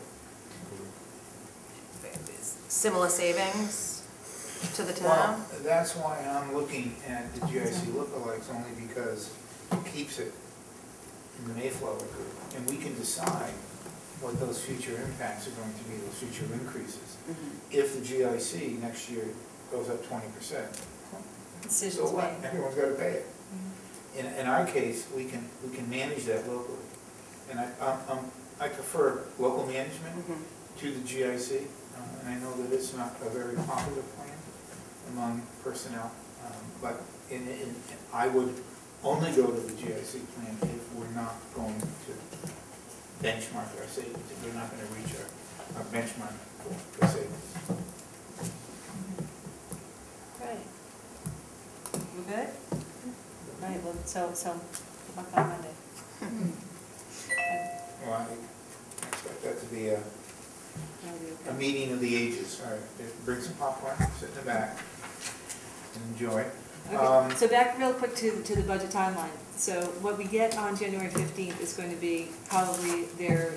Similar savings to the Well, town? that's why I'm looking at the G I C lookalikes, only because it keeps it in the Mayflower group, and we can decide what those future impacts are going to be, those future increases. Mhm. If the G I C next year goes up twenty percent, so Decisions what? made. Everyone's got to pay it. In, in our case, we can, we can manage that locally. And I, I'm, I'm- I prefer local management Mhm. to the G I C, uh, and I know that it's not a very popular plan, among personnel. Um, But in, in, I would only go to the G I C plan if we're not going to benchmark our savings, if we're not gonna reach our, our benchmark for for savings. Right. You good? Right, well, so, so, good luck on Monday. Well, I expect that to be a, That'll be a okay. meeting of the ages. All right, bring some popcorn, sit in the back, and enjoy. Um, Okay, so back real quick to, to the budget timeline. So what we get on January fifteenth is going to be probably their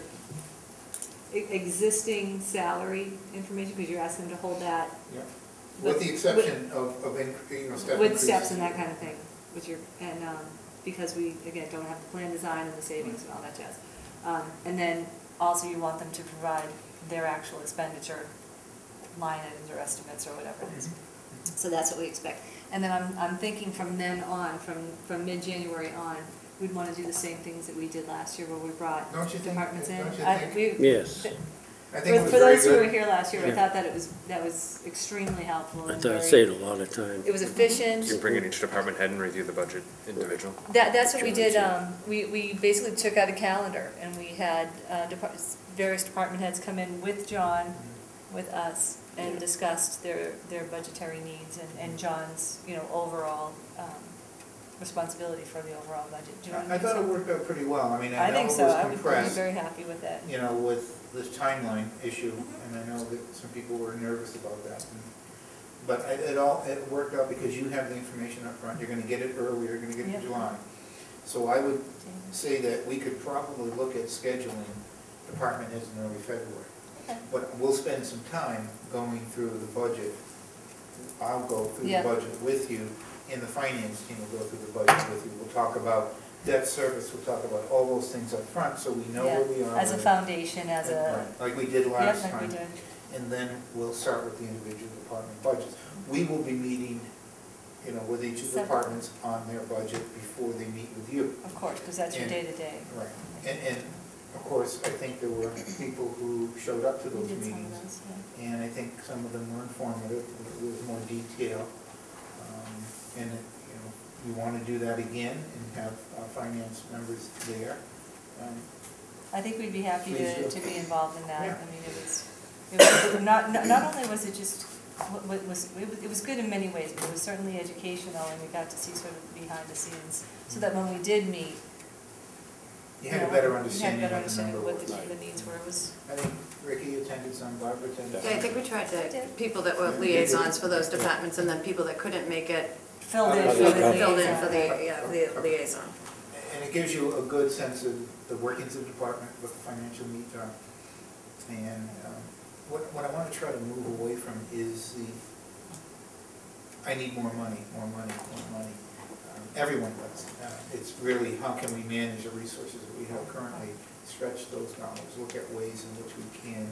e- existing salary information, because you're asking them to hold that Yeah. With the exception of, of, in- you know, step with steps increases. and that kind of thing, which you're, and, um, because we, again, don't have the plan design and the savings and all that jazz. Um, and then also you want them to provide their actual expenditure line items or estimates or whatever it is. So that's what we expect. And then I'm, I'm thinking from then on, from, from mid-January on, we'd want to do the same things that we did last year where we brought Don't you think- departments in. don't you I- think- we- Yes. I think it For, was for very those who were good. here last year, I Yeah. thought that it was, that was extremely helpful I and thought it very- saved a lot of time. it was efficient. You can bring in each department head and review the budget individual. That, that's what we Join the did, team. um, we, we basically took out a calendar, and we had, uh, depart, various department heads come in with John, with us, and discussed their, their budgetary needs and, and John's, you know, overall, um, responsibility for the overall budget. Do you know what I I thought it mean? worked out pretty well. I mean, I I know think it so, was I would be compressed, very happy with that. you know, with this timeline issue, and I know that some people were nervous about that. and- But it, it all, it worked out because you have the information up front, you're gonna get it early, you're gonna get it Yeah. in July. So I would say that we could probably look at scheduling department heads in early February. Okay. But we'll spend some time going through the budget. I'll go through the Yeah. budget with you, and the finance team will go through the budget with you. We'll talk about debt service, we'll talk about all those things up front, so we know Yeah, where we are. as a foundation, as a, Right, like we did yeah, last like we time. did. And then we'll start with the individual department budgets. We will be meeting, you know, with each of the Separate. departments on their budget before they meet with you. Of course, because that's your And- day-to-day. Right. And, and of course, I think there were people who showed up to We those did some of meetings. those, yeah. And I think some of them were informative, with with more detail. Um, And, you know, we want to do that again and have our finance members there. Um, I think we'd be happy Please to, do. to be involved in that. Yeah. I mean, it was, it was not, not not only was it just, what what was, it was, it was good in many ways, but it was certainly educational, and we got to see sort of behind the scenes, so that when we did meet, You had a know, better understanding You had a better of the understanding number of what was. the, the needs were. It was, I think Ricky attended some, Barbara attended some. Yeah, I think we tried to, Did. people that were liaisons for those departments, and then people that couldn't make it, filled in Uh, for the filled filled in for liaison. the, yeah, the liaison. And it gives you a good sense of the workings of the department, what the financial needs are. And um, what, what I want to try to move away from is the, I need more money, more money, more money. Um, Everyone does. Uh, It's really, how can we manage the resources that we have currently, stretch those dollars, look at ways in which we can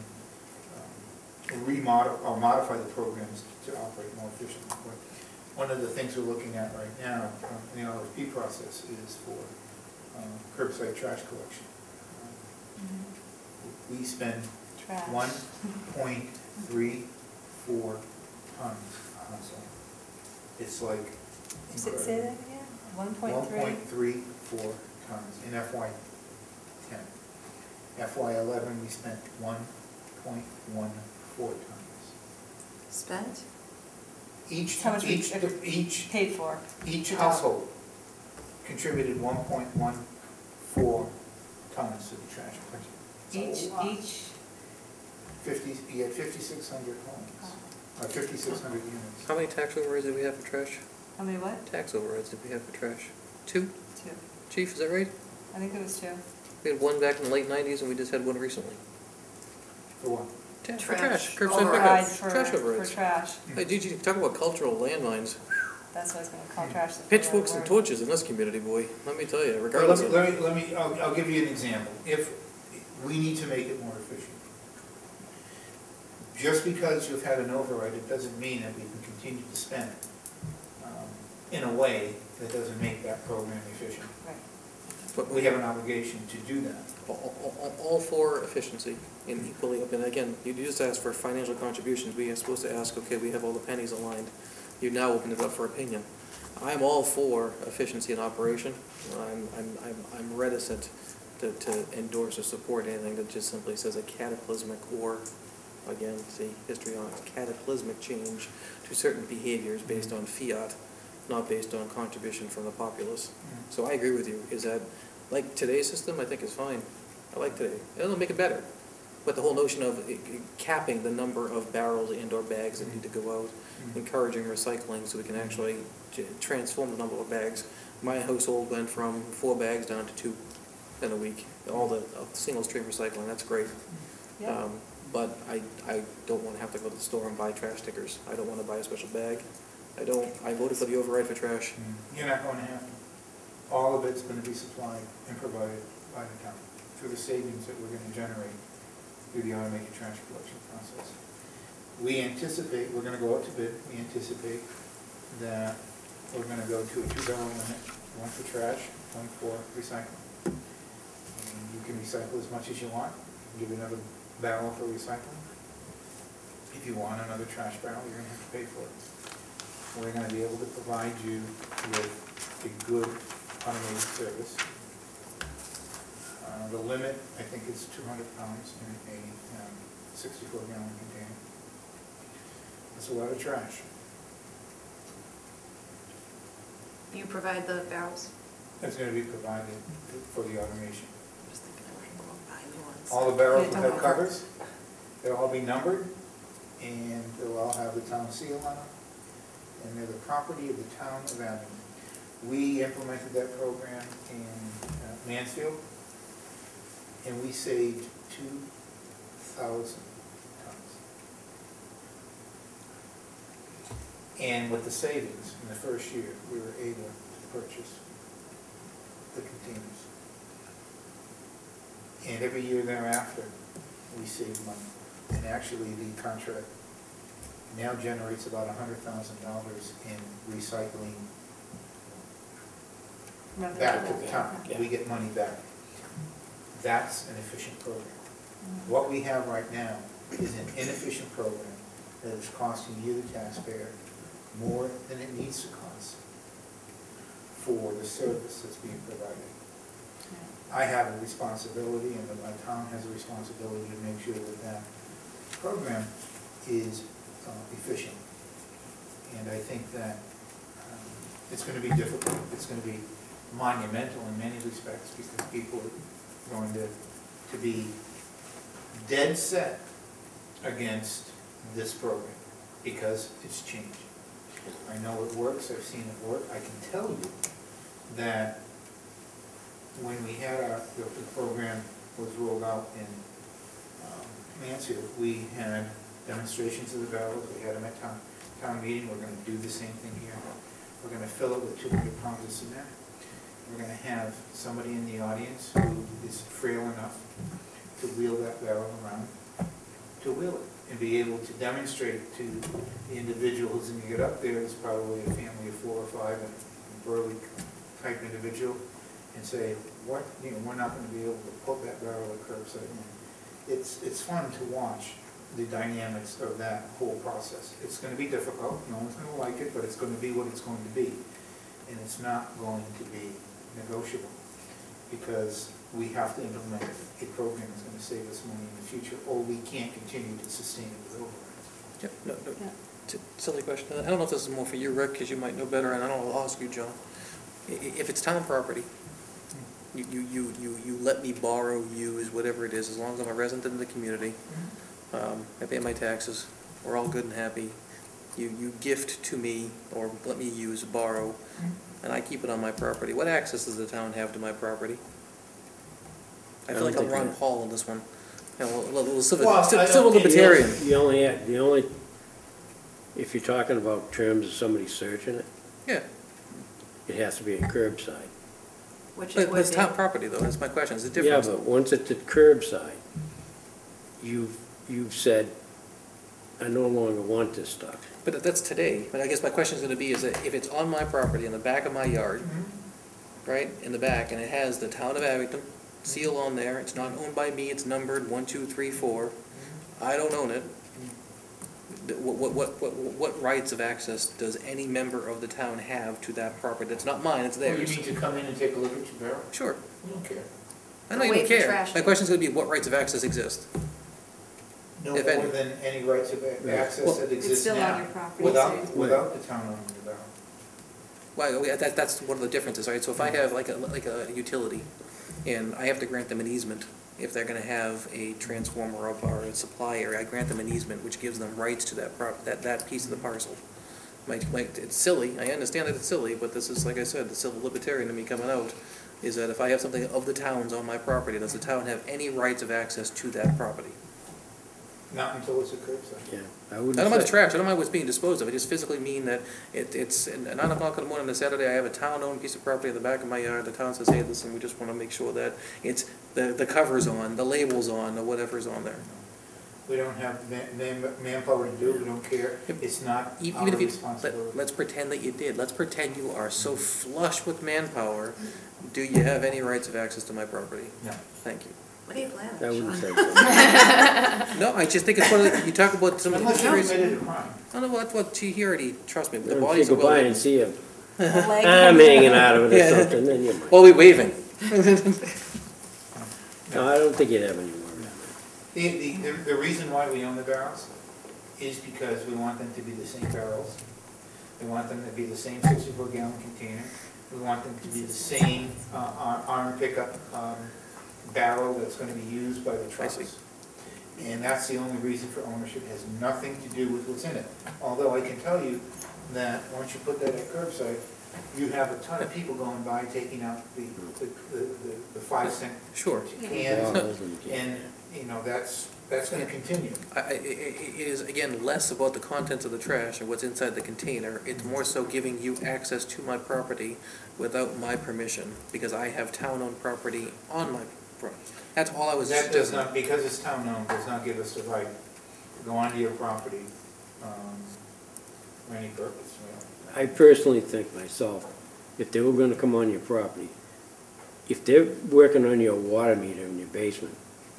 um, remodel, or modify the programs to operate more efficiently. But one of the things we're looking at right now um, in the R F P process is for um, curbside trash collection. Um, Mhm. We spend Trash. one point three four tons on household. It's like Say, incredible. say that again? One point One three? point three four tons in F Y ten. F Y eleven, we spent one point one four tons. Spent? Each, How much we- each, each, Paid for. each Yeah. household contributed one point one four tons to the trash collection. Each, each, Fifty, you had fifty-six hundred homes, uh, fifty-six hundred units. How many tax overrides did we have for trash? how many what? Tax overrides did we have for trash? Two? Two. Chief, is that right? I think it was two. We had one back in the late nineties and we just had one recently. For what? Ta- For Trash. trash, curbside Override pickup, for, trash for overrides. trash. Hey, Gigi, talk about cultural landmines. That's what I was gonna call trash. the Pitchforks and word. torches in this community, boy, let me tell you, Well, regardless let of. me, let me, let me, I'll, I'll give you an example. If, we need to make it more efficient. Just because you've had an override, it doesn't mean that we can continue to spend um, in a way that doesn't make that program efficient. Right. But We have an obligation to do that. all, all, all for efficiency and equally, and again, you just asked for financial contributions, we are supposed to ask, okay, we have all the pennies aligned. you now opened it up for opinion. I'm all for efficiency in operation. I'm, I'm, I'm I'm reticent to, to endorse or support anything that just simply says a cataclysmic or, again, see, history on it, cataclysmic change to certain behaviors based on fiat, not based on contribution from the populace. So I agree with you, is that, like today's system, I think is fine. I like today. It'll make it better. But the whole notion of eh, capping the number of barrels and or bags that need to go out, encouraging recycling so we can actually j- transform the number of bags. My household went from four bags down to two in a week, all the uh, single stream recycling, that's great. Yeah. Um, But I, I don't want to have to go to the store and buy trash stickers. I don't want to buy a special bag. I don't, I voted for the override for trash. You're not going to have to. All of it's going to be supplied and provided by the town through the savings that we're going to generate through the automated trash collection process. We anticipate, we're going to go out to bid, we anticipate that we're going to go to a two-barrel limit, one for trash, one for recycling. And you can recycle as much as you want, give you another barrel for recycling. If you want another trash barrel, you're going to have to pay for it. We're going to be able to provide you with a good automated service. Uh, the limit, I think, is two hundred pounds in a um, sixty-four gallon container. That's a lot of trash. You provide the barrels? That's going to be provided for the automation. I'm just thinking I might go and buy new ones. All the barrels will Yeah, have covers, they'll all be numbered, and they'll all have the town seal on them, and they're the property of the town of Abington. We implemented that program in uh, Mansfield, and we saved two thousand tons. And with the savings in the first year, we were able to purchase the containers. And every year thereafter, we save money. And actually, the contract now generates about a hundred thousand dollars in recycling back to the town. We get money back. That's an efficient program. What we have right now is an inefficient program that is costing you, the taxpayer, more than it needs to cost for the service that's being provided. I have a responsibility, and my town has a responsibility to make sure that that program is uh, efficient. And I think that um, it's going to be difficult. It's going to be monumental in many respects because people are going to, to be dead set against this program because it's changed. I know it works. I've seen it work. I can tell you that when we had our, the, the program was rolled out in um, Mansfield, we had demonstrations of the barrels. We had them at town, town meeting. We're going to do the same thing here. We're going to fill it with two hundred pounds of cement. We're going to have somebody in the audience who is frail enough to wheel that barrel around, to wheel it, and be able to demonstrate to the individuals. And you get up there, it's probably a family of four or five, and a burly type individual, and say, what, you know, we're not going to be able to put that barrel at curbside. It's, it's fun to watch the dynamics of that whole process. It's going to be difficult, no one's going to like it, but it's going to be what it's going to be. And it's not going to be negotiable, because we have to implement a program that's going to save us money in the future, or we can't continue to sustain it with overrides. Yep, no, no, Yeah. it's a silly question. I don't know if this is more for you, Rick, because you might know better, and I don't know, I'll ask you, John. I- i- If it's town property, you, you, you, you you let me borrow, use, whatever it is, as long as I'm a resident of the community, um, I pay my taxes, we're all good and happy. You, you gift to me, or let me use, borrow, and I keep it on my property. What access does the town have to my property? I I feel like don't I'm think Ron that- Paul in this one. You know, a little, little civil, Well, I civil don't civil think- libertarian. You only, had- the only, if you're talking about terms of somebody searching it, Yeah, it has to be a curbside. Which but it but it's would town be. property though, that's my question, is it Yeah, different? but once it's at curbside, you've, you've said, I no longer want this stuff. But that's today, but I guess my question is gonna be, is that if it's on my property, in the back of my yard, right, in the back, and it has the town of Abington seal on there, it's not owned by me, it's numbered one, two, three, four, I don't own it, the- what, what, what, what what rights of access does any member of the town have to that property? It's not mine, it's Oh, you theirs. mean to come in and take a look at your barrel? Sure. We don't care. I know you Wait don't for care. trash. My question's gonna be, what rights of access exist? No If any. more than any rights of a- Right. access Well, that It's exists still on now. your property. Without, so- without the town owning the barrel. Why, oh, yeah, that, that's one of the differences, right? So if I have like a, like a utility, and I have to grant them an easement, if they're gonna have a transformer or or a supply area, I grant them an easement, which gives them rights to that prop, that, that piece of the parcel. Might, might, it's silly, I understand that it's silly, but this is, like I said, the civil libertarian in me coming out, is that if I have something of the town's on my property, does the town have any rights of access to that property? Not until it's a curbside. Yeah, I I wouldn't don't mind the say, trash, I don't mind what's being disposed of, I just physically mean that it, it's, at nine o'clock in the morning on a Saturday, I have a town-owned piece of property in the back of my yard, the town says, hey, listen, we just wanna make sure that it's, the, the cover's on, the label's on, or whatever's on there. We don't have man- man- manpower to do it, we don't care. It's not E- our Even if you, let, responsibility. let's pretend that you did, let's pretend you are so flush with manpower, do you have any rights of access to my property? No. Thank you. What do you plan? I wouldn't say so. No, I just think it's one of the, you talk about some of the Unless you serious. committed a crime. I don't know what, what, she, he already, trust me, the If bodies you are go well by hidden. and see a The leg arm comes hanging out. out of it Yeah. or something, then you might. Well, we waving. No, I don't think you'd have any worry on that. The, the, the- the reason why we own the barrels is because we want them to be the same barrels. We want them to be the same sixty-four gallon container. We want them to be the same, uh, ar- arm pickup, um, barrel that's gonna be used by the I see. trucks. And that's the only reason for ownership, it has nothing to do with what's in it. Although I can tell you that once you put that at curbside, you have a ton of people going by taking out the, the, the, the five cent Sure. cans. Barrels and- And, you know, that's, that's gonna continue. I, I, it it is, again, less about the contents of the trash and what's inside the container. It's more so giving you access to my property without my permission, because I have town-owned property on my property. That's all I was. That does not, because it's town-owned, does not give us the right to go onto your property, um, for any purpose, you know. I personally think myself, if they were gonna come on your property, if they're working on your water meter in your basement,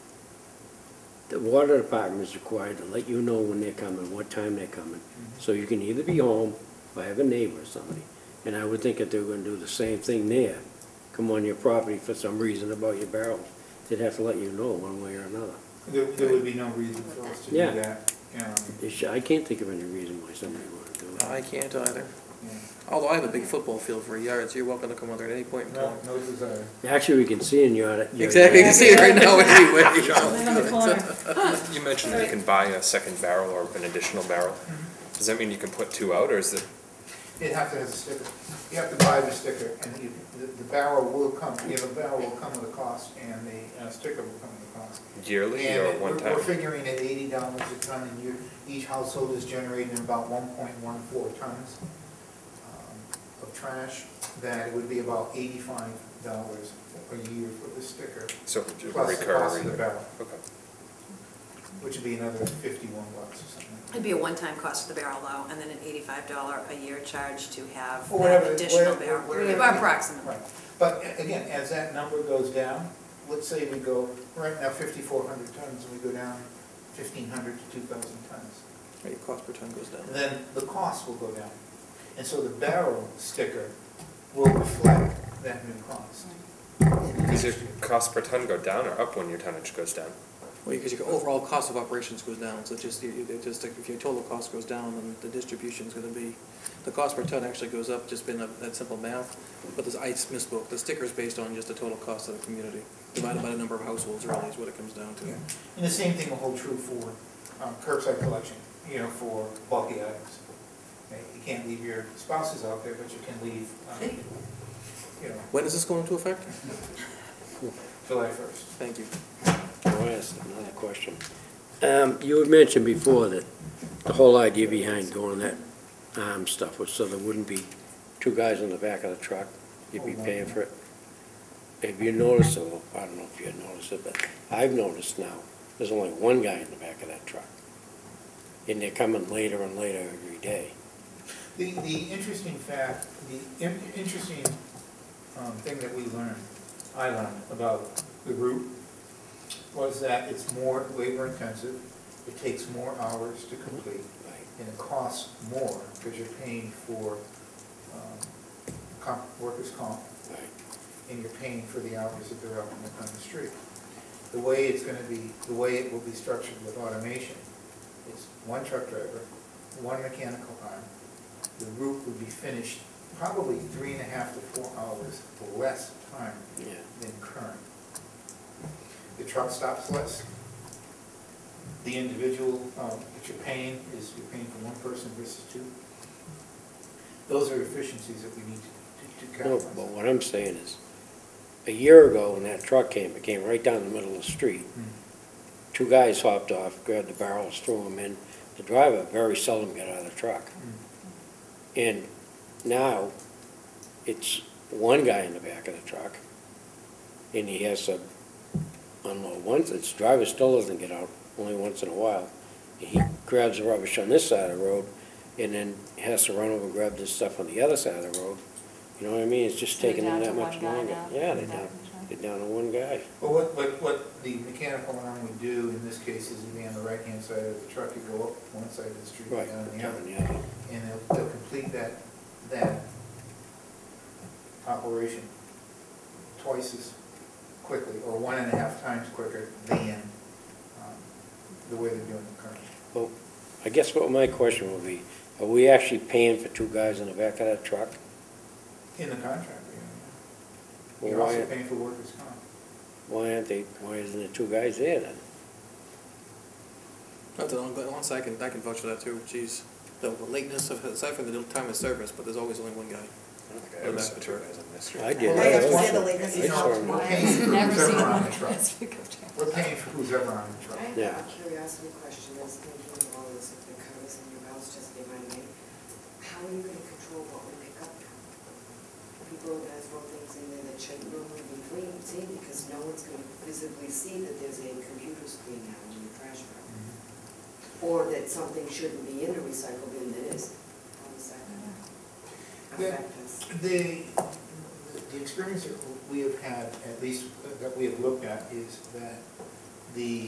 the water department is required to let you know when they're coming, what time they're coming, so you can either be home or have a neighbor or somebody. And I would think that they were gonna do the same thing there, come on your property for some reason about your barrels, they'd have to let you know one way or another. There, there would be no reason for us to do Yeah. that, um, They should- I can't think of any reason why somebody would do it. I can't either. yeah. Although I have a big football field for a yard, so you're welcome to come on there at any point in No, time. no desire. Actually, we can see in your. your- Exactly, you can see it right now anyway. Live on the corner. You mentioned that you can buy a second barrel or an additional barrel. Does that mean you can put two out, or is it, It has to have a sticker. You have to buy the sticker, and you, the, the barrel will come, you know, the barrel will come with a cost, and the uh, sticker will come with a cost. yearly And or it- one we're- time? We're figuring at eighty dollars a ton, and you, each household is generating about one point one four tons um, of trash, that it would be about eighty-five dollars a year for the sticker, So plus the cost of the recurring? barrel, Okay. which would be another fifty-one bucks or something. It'd be a one-time cost of the barrel though, and then an eighty-five dollar a year charge to have Or whatever- that additional whatever- barrel, whatever- approximately. Right, but a- again, as that number goes down, let's say we go, right now fifty-four hundred tons, and we go down fifteen hundred to two thousand tons. Your cost per ton goes down. Then the cost will go down. And so the barrel sticker will reflect that new cost. Does your cost per ton go down or up when your tonnage goes down? Well, because your overall cost of operations goes down, so just, you- you- it just, like, if your total cost goes down, then the distribution's gonna be, the cost per ton actually goes up, just been that, that simple math. But this, I misspoke, the sticker's based on just the total cost of the community, divided by the number of households, really, is what it comes down to. And the same thing will hold true for um, curbside collection, you know, for bulky items. Okay, you can't leave your spouses out there, but you can leave, um, you know, When is this going into effect? July first. Thank you. I'll ask another question. Um, you had mentioned before that the whole idea behind going that arm stuff was so there wouldn't be two guys in the back of the truck, you'd be paying for it. Have you noticed, or I don't know if you had noticed it, but I've noticed now, there's only one guy in the back of that truck. And they're coming later and later every day. The, the interesting fact, the in- interesting um, thing that we learned, I learned about the route, was that it's more labor intensive, it takes more hours to complete, and it costs more because you're paying for um, comp, workers' comp, Right. and you're paying for the hours that they're out on the, on the street. The way it's gonna be, the way it will be structured with automation, is one truck driver, one mechanical arm. The roof would be finished probably three and a half to four hours less time Yeah. than current. The truck stops less. The individual um, that you're paying is, you're paying for one person versus two. Those are efficiencies that we need to, to to No, capitalize but on. what I'm saying is, a year ago, when that truck came, it came right down the middle of the street. Hmm. Two guys hopped off, grabbed the barrels, threw them in. The driver very seldom got out of the truck. Hmm. And now, it's one guy in the back of the truck, and he has to unload once, its driver still doesn't get out, only once in a while. He grabs the rubbish on this side of the road, and then has to run over and grab this stuff on the other side of the road. You know what I mean? It's just So they're taking them down that to much one guy longer. now Yeah, in they're the down, back of the truck? they're down to one guy. But what, what, what the mechanical arm would do in this case is you'd be on the right-hand side of the truck, you go up one side of the street, Right, down the down other. the other. And they'll, they'll complete that, that operation twice as quickly, or one and a half times quicker than um, the way they're doing it currently. Well, I guess what my question would be, are we actually paying for two guys in the back of that truck? In the contract, yeah. Well, You're also why- paying for workers' comp. Why aren't they, why isn't there two guys there then? Not that, but once I can, I can vouch for that too, geez. The lateness of, aside from the time of service, but there's always only one guy. I don't think I ever saw two guys on this street. I did. Well, I that's also- why- the lateness you I know, saw We're them. paying for Never who's seen ever on one. the truck. We're paying for who's ever on the truck. I Yeah. have a curiosity question, is thinking of all this, if the covers in your house just reminded me, how are you gonna control what we pick up now? People are gonna throw things in there that shouldn't normally be clean, seen, because no one's gonna physically see that there's a computer screen now in your trash barrel. Mhm. Or that something shouldn't be in a recycle bin that is. How is that gonna affect us? The, the experience that we have had, at least that we have looked at, is that the,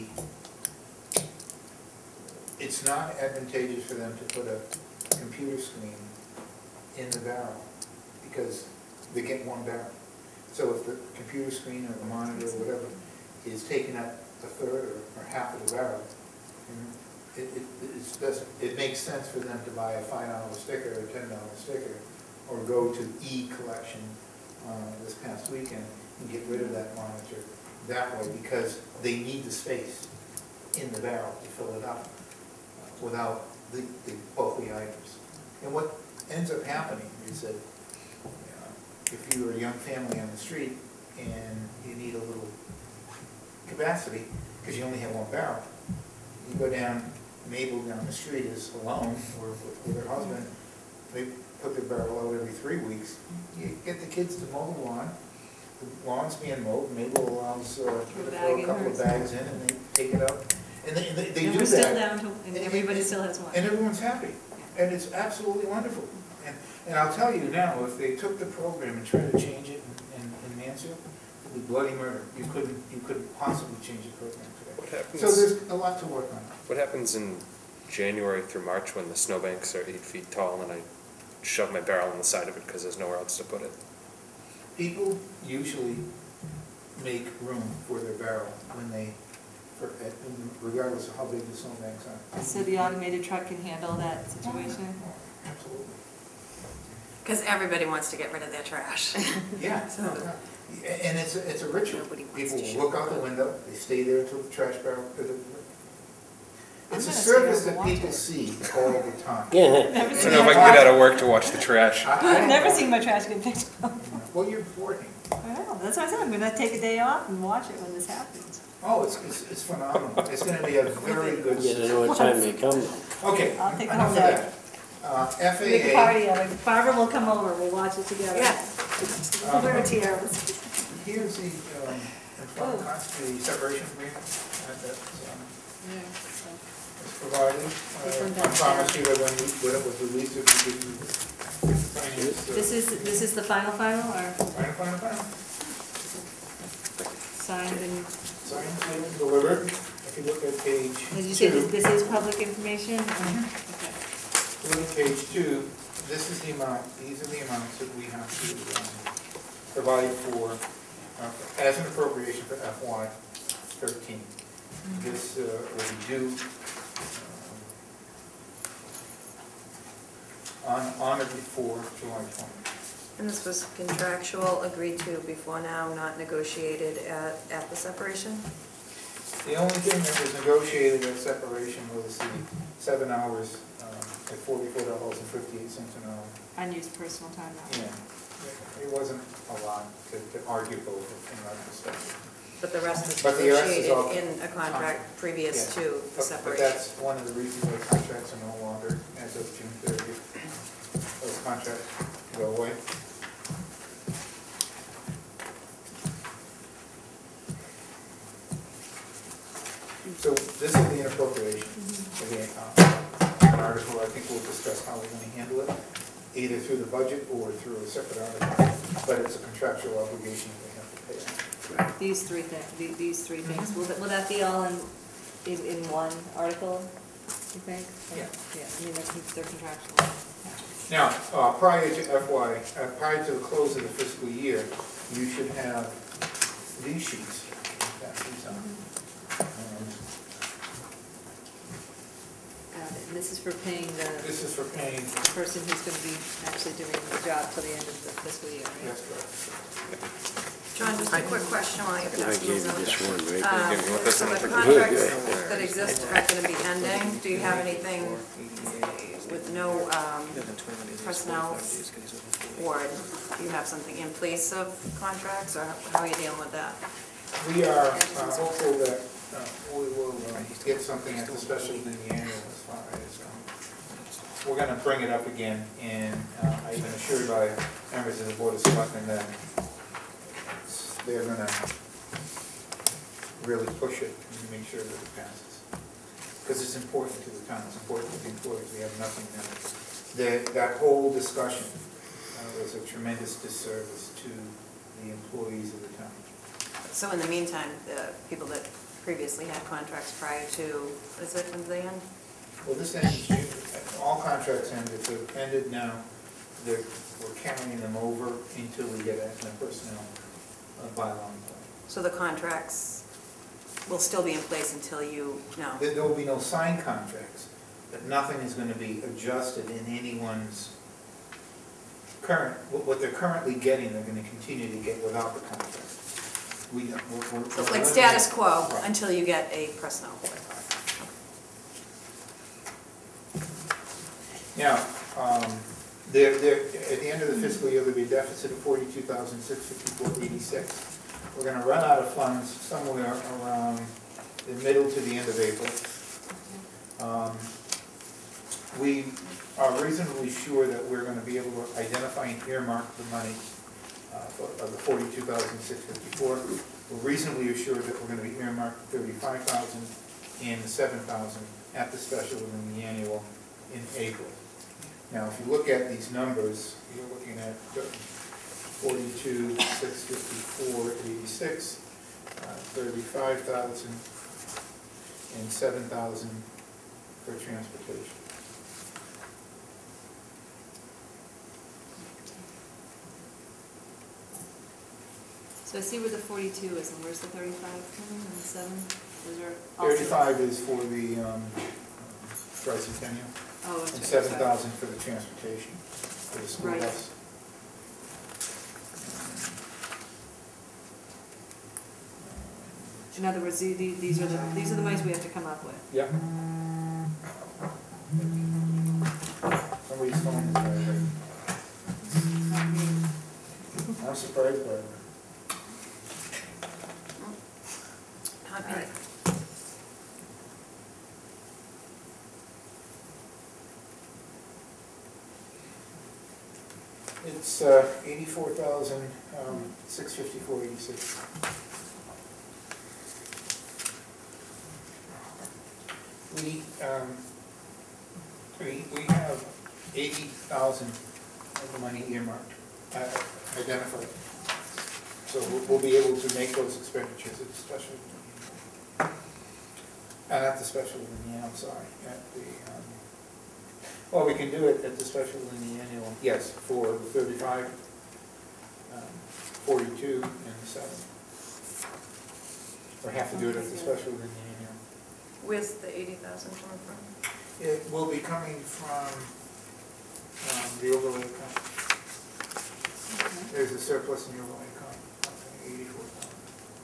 it's not advantageous for them to put a computer screen in the barrel, because they get one barrel. So if the computer screen or the monitor or whatever is taking up a third or, or half of the barrel, you know, it, it, it's doesn't, it makes sense for them to buy a five dollar sticker or a ten dollar sticker, or go to E-collection uh, this past weekend and get rid of that monitor that way, because they need the space in the barrel to fill it up uh, without the, the bulky items. And what ends up happening is that, you know, if you're a young family on the street and you need a little capacity, because you only have one barrel, you go down, Mabel down the street is alone, or with, with her husband, they put their barrel out every three weeks. You get the kids to mow the lawn, the lawn's being mowed, Mabel allows, uh, Throw a to bag throw a in couple of hers. bags in, and they take it out, and they, they, they And do we're still that. down to, and everybody still has one. And everyone's happy, and it's absolutely wonderful. And, and I'll tell you now, if they took the program and tried to change it in, in in Mansfield, it'd be bloody murder. You couldn't, you couldn't possibly change the program What today. happens? So there's a lot to work on. What happens in January through March when the snowbanks are eight feet tall and I shove my barrel on the side of it because there's nowhere else to put it? People usually make room for their barrel when they, for, at- regardless of how big the snowbanks are. So the automated truck can handle that situation? Absolutely. Because everybody wants to get rid of their trash. Yeah, So- no, and it's, a- it's a ritual. Nobody wants People to will share. look out the window, they stay there until the trash barrel, uh, the- I'm it's a gonna service stay there that and people watch it. see all the time. Yeah. Never I seen don't know if I my, can get out of work to watch the trash. I- I I've never don't seen my trash get picked up. know. Well, you're working. I know, that's what I said, I'm gonna take a day off and watch it when this happens. Oh, it's, it's it's phenomenal. It's gonna be a very good Yeah, to system. know what time they come though. Okay, I'll take the enough whole of day. that. Uh, F Big A A, party of it, Barbara will come over, we'll watch it together. Yeah. We'll wear tiaras. here's the, um, informed constant, the separation agreement that, that's, um, it's provided. Uh, I promise you that when we, when it was released, it would give you the finance. uh, This is, this is the final final, or Final, final, final. signed and, Signed, sealed, and delivered. If you look at page did you say this, two, this is public information? Okay. Look at page two, this is the amount, these are the amounts that we have to um, provide for, uh, as an appropriation for F Y thirteen. This uh, will be due um, on, on or before July twentieth. And this was contractual, agreed to before now, not negotiated at, at the separation? The only thing that was negotiated at separation was the seven hours um, at forty-four dollars and fifty-eight cents an hour. Unused personal time now. Yeah, it wasn't a lot to to argue over from that perspective. But the rest was But the rest is negotiated all in a contract previous Yeah. to the But- But separation. that's one of the reasons why contracts are no longer as of June thirtieth. Those contracts go away. So this will be an appropriation of the, uh, an article. I think we'll discuss how we're gonna handle it, either through the budget or through a separate article. But it's a contractual obligation that we have to pay. These three things, these three things, will that, will that be all in, in, in one article, you think? Yeah. Yeah, I mean, they're, they're contractual. Now, uh, prior to F Y, uh, prior to the close of the fiscal year, you should have these sheets. Yeah, these are. Um, Got it. And this is for paying the This is for paying, person who's gonna be actually doing the job till the end of the fiscal year, right? yes, correct. John, just a quick question while you're I passing gave those you out. this one, right? Um, Give me what this So one the is. contracts that exist are going to be ending. Do you have anything with no um, personnel board? Do you have something in place of contracts, or how are you dealing with that? We are uh, hopeful that uh, we will uh, get something at the special in the annual as far as, um, we're gonna bring it up again, and uh, I've been assured by members of the Board of Selectmen that they're gonna really push it and make sure that it passes. Because it's important to the town, it's important to the employees, we have nothing there. That, that whole discussion uh, was a tremendous disservice to the employees of the town. So in the meantime, the people that previously had contracts prior to, is it, when did they end? Well, this ends, June. All contracts end, if they've ended now, they're, we're carrying them over until we get a a personnel uh, bylaw in place. So the contracts will still be in place until you, no? There there will be no signed contracts, but nothing is gonna be adjusted in anyone's current, what what they're currently getting, they're gonna continue to get without the contract. We, we're, we're. So it's like status quo Right. until you get a personnel board. Now, um, there, there, at the end of the fiscal year, there'll be a deficit of forty-two thousand, six fifty-four, eighty-six. We're gonna run out of funds somewhere around the middle to the end of April. Um, We are reasonably sure that we're gonna be able to identify and earmark the money uh, for, of the forty-two thousand, six fifty-four. We're reasonably assured that we're gonna be earmarked thirty-five thousand and seven thousand at the special and the annual in April. Now, if you look at these numbers, you're looking at forty-two, six fifty-four, eighty-six, uh, thirty-five thousand, and seven thousand for transportation. So I see where the forty-two is, and where's the thirty-five coming, and the seven? Those are also- Thirty-five is for the um, tricentennial, Oh, that's and right, seven sorry. thousand for the transportation, for the school Right. bus. In other words, the- the- these are the, these are the monies we have to come up with. Yeah. Somebody's phone is vibrating. I'm surprised by that. Not me. It's uh, eighty-four thousand, um, six fifty-four, eighty-six. We, um, we, we have eighty thousand of the money earmarked, uh, identified. So we'll, we'll be able to make those expenditures at the special, uh, not the special, yeah, I'm sorry, at the, um, Well, we can do it at the special and the annual, yes, for the thirty-five, um, forty-two, and the seven. Or have to do it at the special and the annual. Where's the eighty thousand coming from? It will be coming from um, the overlay account. There's a surplus in the overlay account, eighty-four thousand.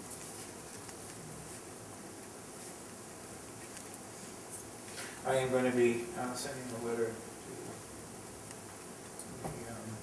I am going to be uh, sending a letter to the um,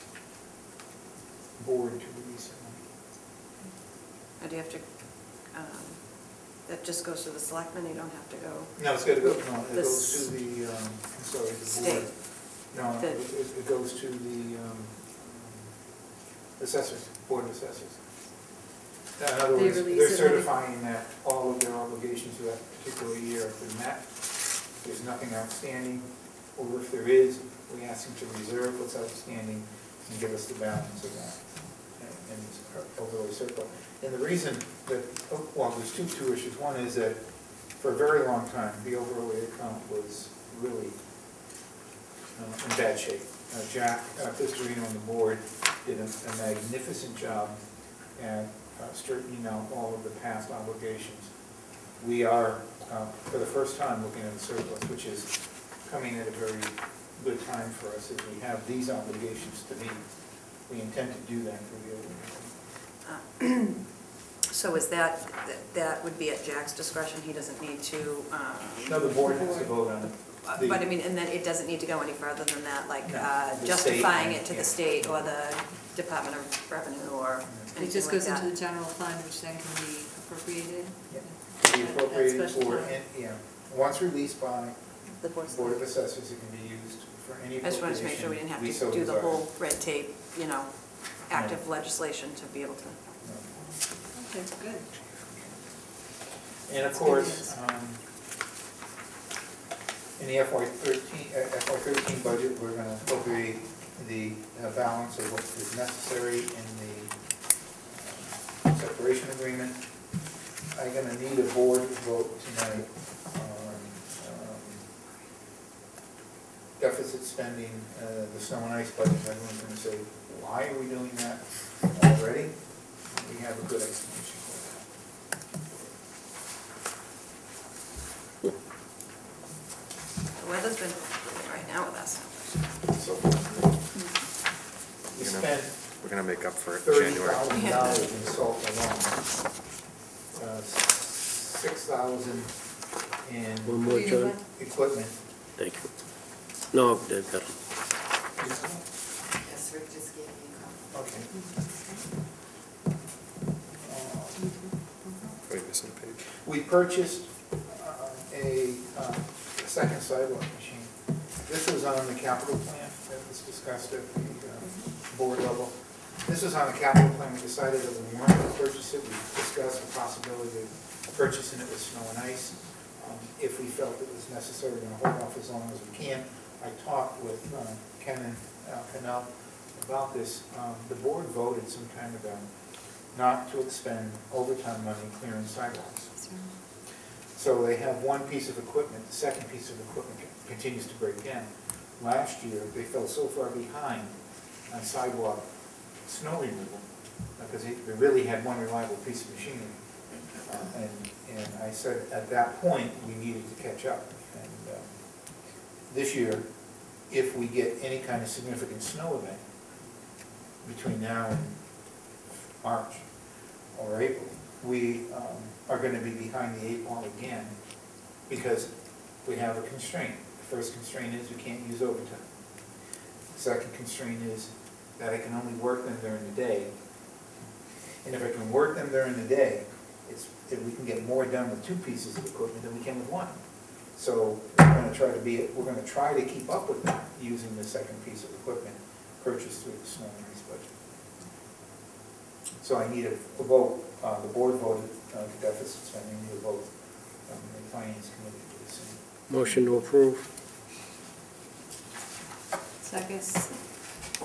board to release it. Or do you have to, um, that just goes to the selectmen, you don't have to go? No, it's got to go, no, it The goes to the, um, I'm sorry, the board. State. No, The- it, it it goes to the um, assessors, board of assessors. In other They words, release they're it when they- certifying that all of their obligations for that particular year have been met. There's nothing outstanding, or if there is, we ask them to reserve what's outstanding and give us the balance of that. And and it's overall surplus. And the reason that, oh, well, there's two, two issues. One is that for a very long time, the overlay account was really uh, in bad shape. Uh, Jack uh, Pistorino on the board did a a magnificent job at uh, straightening out all of the past obligations. We are, uh, for the first time, looking at a surplus, which is coming at a very good time for us as we have these obligations to meet. We intend to do that for the overlay. Uh, So is that, that- that would be at Jack's discretion, he doesn't need to, um, No, the board has to vote on it. uh, The- but I mean, and then it doesn't need to go any further than that, like No, uh, the justifying state, it to yeah. the state or the Department of Revenue or It anything just like goes into the that. general fund, which then can be appropriated. Yeah. At- Be at appropriated special for, time. and, yeah, once released by The board. the Board of Assessors, it can be used for any I just wanted to make sure we didn't have we to so do the desire. whole red tape, you know, active legislation to be able to. No. Okay, good. And of That's good course, news. um, in the F Y thirteen, uh, F Y thirteen budget, we're gonna appropriate the uh, balance of what is necessary in the uh, separation agreement. I'm gonna need a board vote tonight on um, deficit spending, uh, the snow and ice budget. Everyone's gonna say, why are we doing that already? We have a good explanation for that. The weather's been good right now with us. So, we You know, spent We're gonna make up for it in thirty January. thousand dollars in salt alone. Uh, Six thousand in One more, Do you John? want- equipment. Thank you. No, they've got 'em. Yes, Rick just gave me a copy. Okay. Uh, Are you missing a page? We purchased uh, a uh, second sidewalk machine. This was on the capital plan that was discussed at the uh, board level. This was on the capital plan. We decided that we weren't going to purchase it. We discussed the possibility of purchasing it with snow and ice. Um, If we felt it was necessary, we're going to hold off as long as we can. I talked with uh, Ken and uh, Canal about this. Um, The board voted some time ago not to expend overtime money clearing sidewalks. So they have one piece of equipment, the second piece of equipment continues to break down. Last year, they fell so far behind on sidewalk snow removal, because they they really had one reliable piece of machinery. Uh, And, and I said, at that point, we needed to catch up. And uh, this year, if we get any kind of significant snow event between now and March or April, we um, are going to be behind the eight ball again, because we have a constraint. The first constraint is we can't use overtime. The second constraint is that I can only work them during the day. And if I can work them during the day, it's, if we can get more done with two pieces of equipment than we can with one. So we're going to try to be, we're going to try to keep up with that using the second piece of equipment purchased through the snow and ice budget. So I need a a vote, uh, the board voted uh, the deficit spending, need a vote from the finance committee for the same. Motion to approve. Second.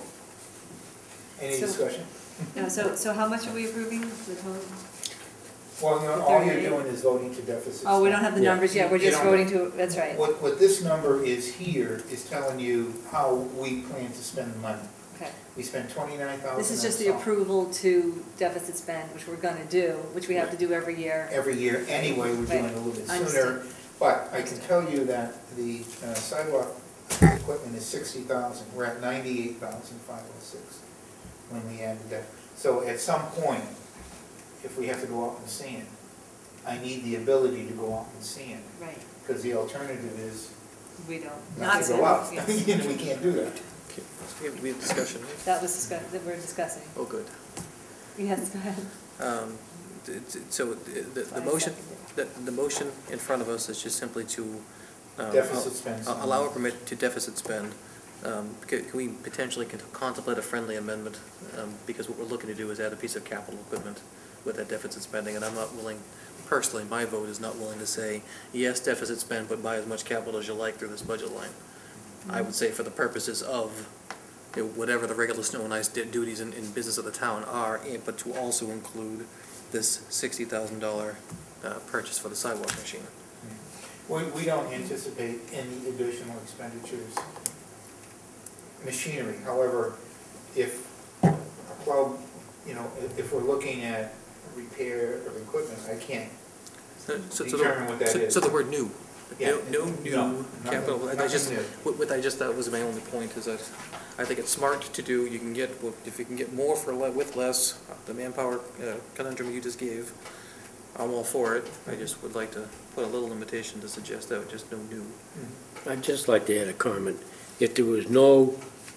Any So- discussion? No, so, so how much are we approving, the total? Well, you know, The all you're thirty-eight. doing is voting to deficit. Oh, we don't spend. have the Yeah. numbers yet, we're You just don't- voting to, that's right. What, what this number is here is telling you how we plan to spend the money. Okay. We spent twenty-nine thousand. This is just the approval to deficit spend, which we're gonna do, which we have to do every year. Every year anyway, we're doing Right. it a little bit Understood. sooner. But I can tell you that the uh, sidewalk equipment is sixty thousand, we're at ninety-eight thousand five oh six when we added that. So at some point, if we have to go out and sand, I need the ability to go out and sand, Right, because the alternative is we don't. not to Not go out. Yes. You know, we can't do that. Okay, so we have, we have discussion, right? That was discuss, that we're discussing. Oh, good. Yes, go ahead. Um, d- d- So the, the- the I motion, seconded. the, the motion in front of us is just simply to. um, Deficit spend. a- Allow a permit to deficit spend. Um, Can can we potentially con- contemplate a friendly amendment? Um, Because what we're looking to do is add a piece of capital equipment with that deficit spending, and I'm not willing, personally, my vote is not willing to say, yes, deficit spend, but buy as much capital as you like through this budget line. I would say for the purposes of, you know, whatever the regular snow and ice di- duties in, in business of the town are, and- but to also include this sixty thousand dollar uh, purchase for the sidewalk machine. We, we don't anticipate any additional expenditures. Machinery, however, if a plow, you know, if, if we're looking at repair of equipment, I can't So- so the- determine what that so- is. So the word new. Yeah. No, no No, new nothing- capital, I just, nothing new. what, what I just thought was my only point is that I think it's smart to do, you can get, well, if you can get more for le, with less, the manpower uh, conundrum you just gave, I'm all for it. I just would like to put a little limitation to suggest that, just no new. I'd just like to add a comment. If there was no,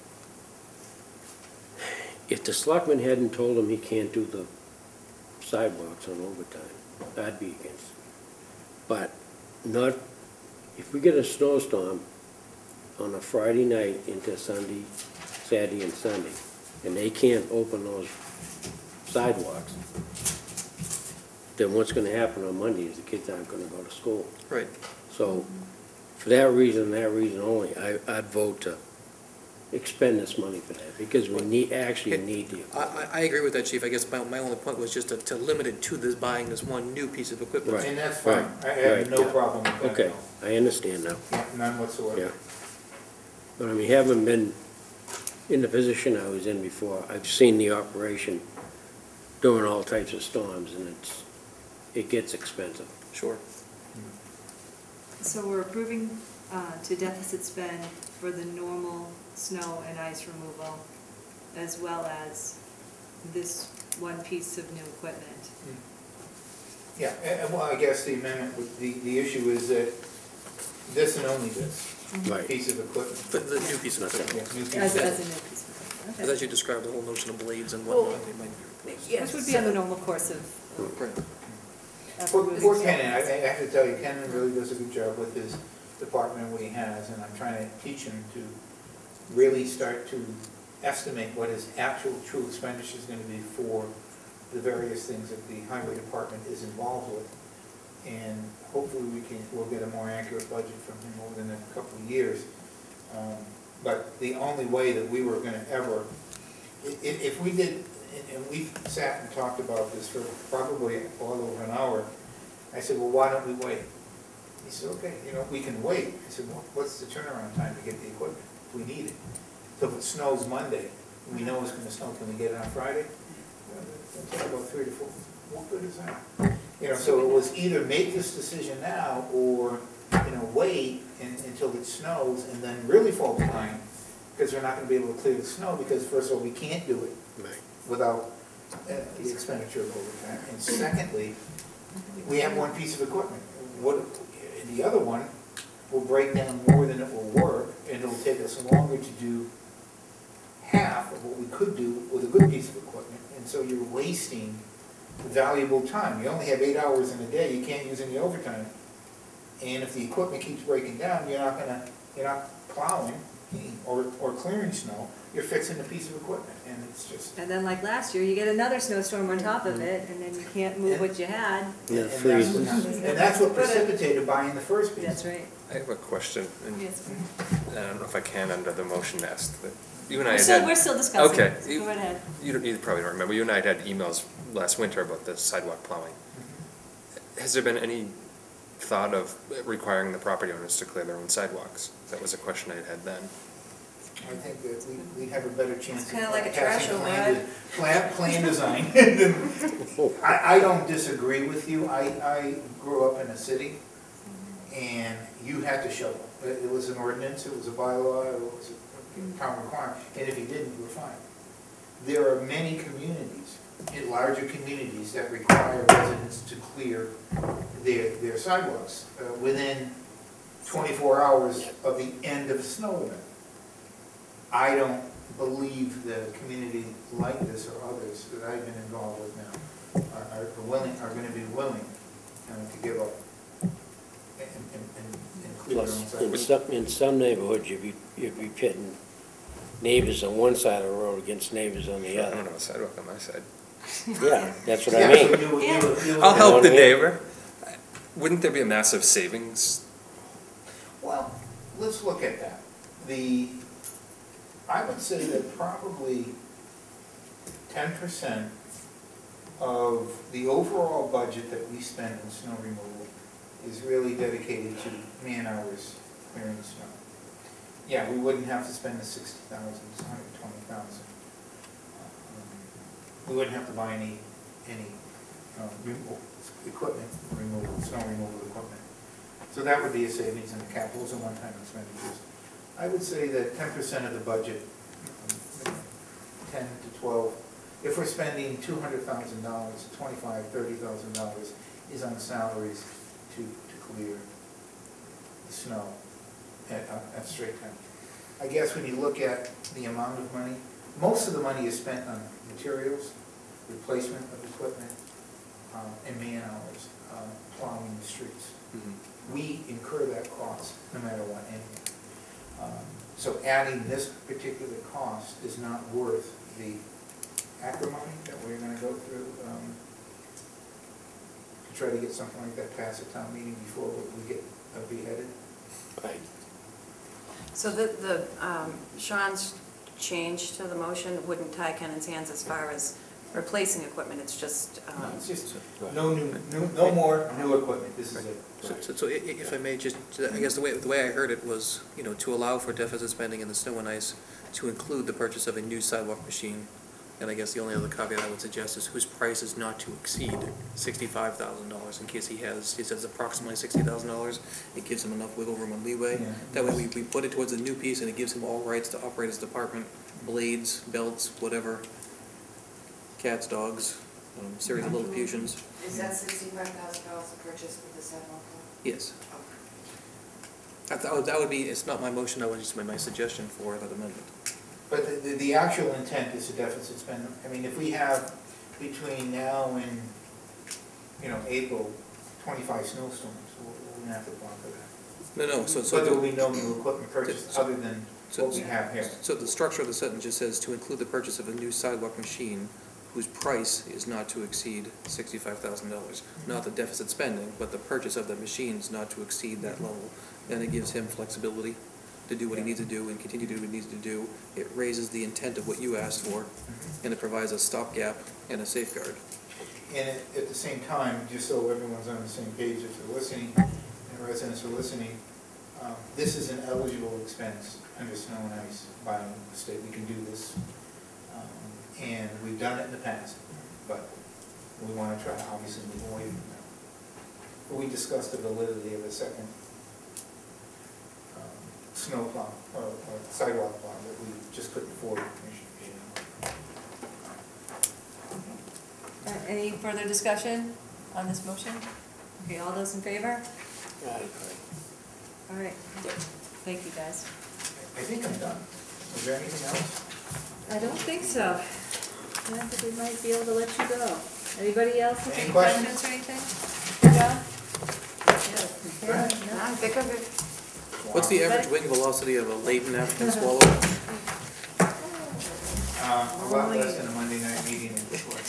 if the selectman hadn't told him he can't do the sidewalks on overtime, I'd be against it. But not, if we get a snowstorm on a Friday night into Sunday, Saturday and Sunday, and they can't open those sidewalks, then what's gonna happen on Monday is the kids aren't gonna go to school. Right. So, for that reason, and that reason only, I, I'd vote to expend this money for that, because we need, actually need the I, equipment. I, I agree with that, chief. I guess my, my only point was just to, to limit it to this, buying this one new piece of equipment. Right. And that's fine, Right, I have right, no yeah. problem with that. Okay, I understand now, Yeah, none whatsoever. yeah. But I mean, having been in the position I was in before, I've seen the operation during all types of storms, and it's, it gets expensive. Sure. So we're approving uh, to deficit spend for the normal snow and ice removal, as well as this one piece of new equipment. Yeah, and, and well, I guess the amendment, would- the, the issue is that this and only this Right. piece of equipment. But the new piece of Yeah, equipment. new piece As, of- as a new piece of equipment, Because okay. as you described, the whole notion of blades and Well, whatnot, they might be replaced. Yes. Which would be on the normal course of. Right. of Poor removing poor snow Ken, and I, ice. I have to tell you, Ken really does a good job with his department, what he has, and I'm trying to teach him to really start to estimate what his actual true expenditure is gonna be for the various things that the highway department is involved with. And hopefully we can, we'll get a more accurate budget from him over the next couple of years. Um, But the only way that we were gonna ever, i- i- if we did, and- and we sat and talked about this for probably all over an hour, I said, well, why don't we wait? He said, okay, you know, we can wait. I said, well, what's the turnaround time to get the equipment? if We need it. So if it snows Monday, we know it's gonna snow, can we get it on Friday? Well, it'll take about three to four, what good is that? You know, so it was either make this decision now, or, you know, wait un- until it snows and then really fall behind, because we're not gonna be able to clear the snow, because first of all, we can't do it Right. without uh, the expenditure of overtime. And secondly, we have one piece of equipment. What, the other one will break down more than it will work, and it'll take us longer to do half of what we could do with a good piece of equipment. And so you're wasting valuable time. You only have eight hours in a day, you can't use any overtime. And if the equipment keeps breaking down, you're not gonna, you're not plowing or, or clearing snow, you're fixing a piece of equipment, and it's just. And then like last year, you get another snowstorm on top of it, and then you can't move what you had. Yeah, And that's freezes. what- and that's what precipitated buying the first piece. That's right. I have a question, and Yes. I don't know if I can under the motion ask, that you and I We're had still, had- we're still discussing. Okay. So go right ahead. You don't, you probably don't remember, you and I had had emails last winter about the sidewalk plowing. has there been any thought of requiring the property owners to clear their own sidewalks? That was a question I had then. I think that we, we'd have a better chance. It's kinda of like a passing trash plan override. de- Plan, plan design. than- I, I don't disagree with you. I, I grew up in a city, and you had to shovel. It, it was an ordinance, it was a bylaw, it was a town requirement, and if you didn't, you were fined. There are many communities, in larger communities, that require residents to clear their, their sidewalks uh, within twenty-four hours of the end of a snow event. I don't believe the community like this or others that I've been involved with now are, are willing, are gonna be willing uh, to give up and, and, and and clear their own Plus, in sidewalks. some, in some neighborhoods, you'd be, you'd be pitting neighbors on one side of the road against neighbors on the I don't other. have a sidewalk on my side. Yeah, that's what I Yeah, so mean. you- you- you- I'll know help what the I mean? neighbor. Wouldn't there be a massive savings? Well, let's look at that. The, I would say that probably ten percent of the overall budget that we spend on snow removal is really dedicated to man hours clearing the snow. Yeah, we wouldn't have to spend the sixty thousand, it's hundred and twenty thousand. We wouldn't have to buy any, any, uh, removal, equipment, removal, snow removal equipment. So that would be a savings in the capitals and one-time expenditures. I would say that ten percent of the budget, um, ten to twelve, if we're spending two hundred thousand dollars, twenty-five, thirty thousand dollars is on salaries to, to clear the snow at, uh, at Straight Town. I guess when you look at the amount of money, most of the money is spent on materials, replacement of equipment, um, and man hours, um, plowing the streets. We incur that cost no matter what anyway. Um, So adding this particular cost is not worth the acrimony that we're gonna go through um, to try to get something like that passed at town meeting before we get uh, beheaded. Right. So the, the, um, Sean's change to the motion wouldn't tie Kenan's hands as far as replacing equipment, it's just, No, um, It's just no new, new- no more new equipment, this is it. So, so- so i- i- if I may, just, I guess the way, the way I heard it was, you know, to allow for deficit spending in the snow and ice, to include the purchase of a new sidewalk machine. And I guess the only other caveat I would suggest is whose price is not to exceed sixty-five thousand dollars, in case he has, he says approximately sixty thousand dollars. It gives him enough wiggle room and leeway. Yeah. That way, we, we put it towards a new piece, and it gives him all rights to operate his department, blades, belts, whatever, cats, dogs, um, series of little fusions. Is that sixty-five thousand dollars a purchase for the sidewalk? Yes. Okay. That would, that would be, it's not my motion, that was just my, my suggestion for that amendment. But the, the- the actual intent is a deficit spend. I mean, if we have between now and, you know, April, twenty-five snowstorms, we're we're gonna have to plan for that. No, no, so, so. But there the- will be no new equipment purchased So- other than so- what we have here. So the structure of the sentence just says to include the purchase of a new sidewalk machine whose price is not to exceed sixty-five thousand dollars. Not the deficit spending, but the purchase of the machine is not to exceed that level. Then it gives him flexibility to do what he needs to do and continue to do what he needs to do. It raises the intent of what you asked for, and it provides a stopgap and a safeguard. And at, at the same time, just so everyone's on the same page, if they're listening, and residents are listening, um, this is an eligible expense under snow and ice by the state. We can do this. Um, And we've done it in the past, but we want to try to obviously move away from that. We discussed the validity of a second um, snow plow, or or sidewalk plow that we just couldn't afford. you know. Uh, Any further discussion on this motion? Okay, all those in favor? Right. All right, thank you, guys. I think I'm done. Is there anything else? I don't think so. I think we might be able to let you go. Anybody else have Any any questions? questions or anything? No? Right. Okay, no? I think of it. What's the average wing velocity of a Leighton African swallow? Um, a lot less than a Monday night meeting in Bridgeport.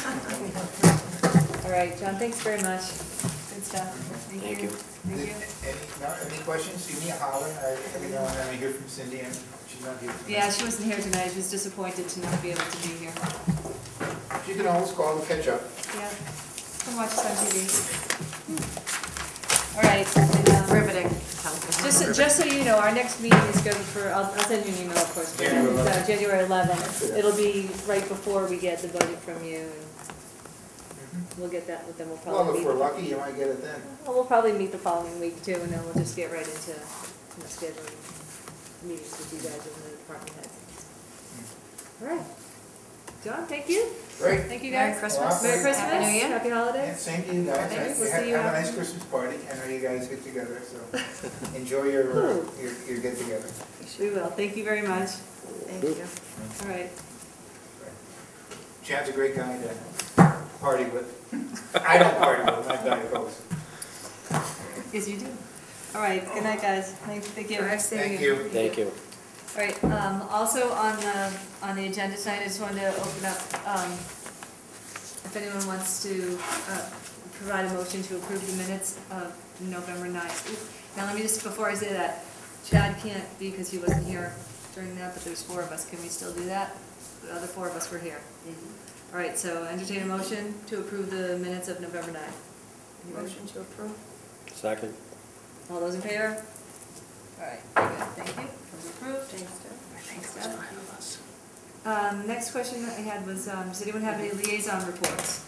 All right, John, thanks very much. Good stuff. Thank you. Thank you. Any, no, any questions? Give me a holler. I, every now and then I hear from Cindy, and she's not here tonight. Yeah, she wasn't here tonight. She was disappointed to not be able to be here. She can always call to catch up. Yeah. Come watch us on T V. All right. and, um, Riveting. Just, just so you know, our next meeting is scheduled for, I'll, I'll send you an email, of course, but January it's, uh, eleventh. January eleventh. It'll be right before we get the budget from you, and we'll get that, then we'll Well, probably if meet. we're lucky, you might get it then. Well, we'll probably meet the following week too, and then we'll just get right into, you know, scheduling meetings with you guys and the department heads. All right. John, thank you. Great. Thank you Merry guys. Christmas. Merry Christmas. Happy New Year. Happy And holidays. same to you guys. Thanks. We'll Have see you have a after. nice Christmas party. I know you guys get together, so enjoy your, uh, Ooh. your, your get together. We will. Thank you very much. Thank you. All right. Chad's a great guy to party with. I don't party with, my guy goes. Yes, you do. All right. Good night, guys. Thank, thank you. Drive safe. Thank you. Thank you. All right, um, also on the, on the agenda tonight, I just wanted to open up, um, if anyone wants to, uh, provide a motion to approve the minutes of November ninth. Ooh, Now, let me just, before I say that, Chad can't be because he wasn't here during that, but there's four of us. Can we still do that? The other four of us were here. All right, so entertain a motion to approve the minutes of November ninth. Any motion to approve? Second? All those in favor? All right, very good, thank you. Those approved. Thanks, Deb. Thanks, Deb. Um, next question that I had was, um, does anyone have any liaison reports?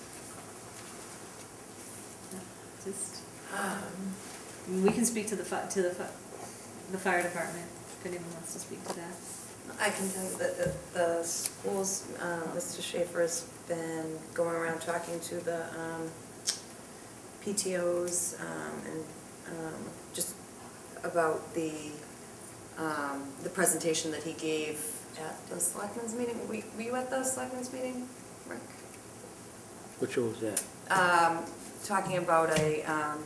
No, Just, um, we can speak to the fi- to the fi- the fire department, if anyone wants to speak to that. I can tell you that the, the schools, um, Mister Schaefer has been going around talking to the, um, P T Os, um, and, um, just about the, um, the presentation that he gave at the selectmen's meeting. Were you- were you at the selectmen's meeting, Rick? Which one was that? Um, talking about a, um,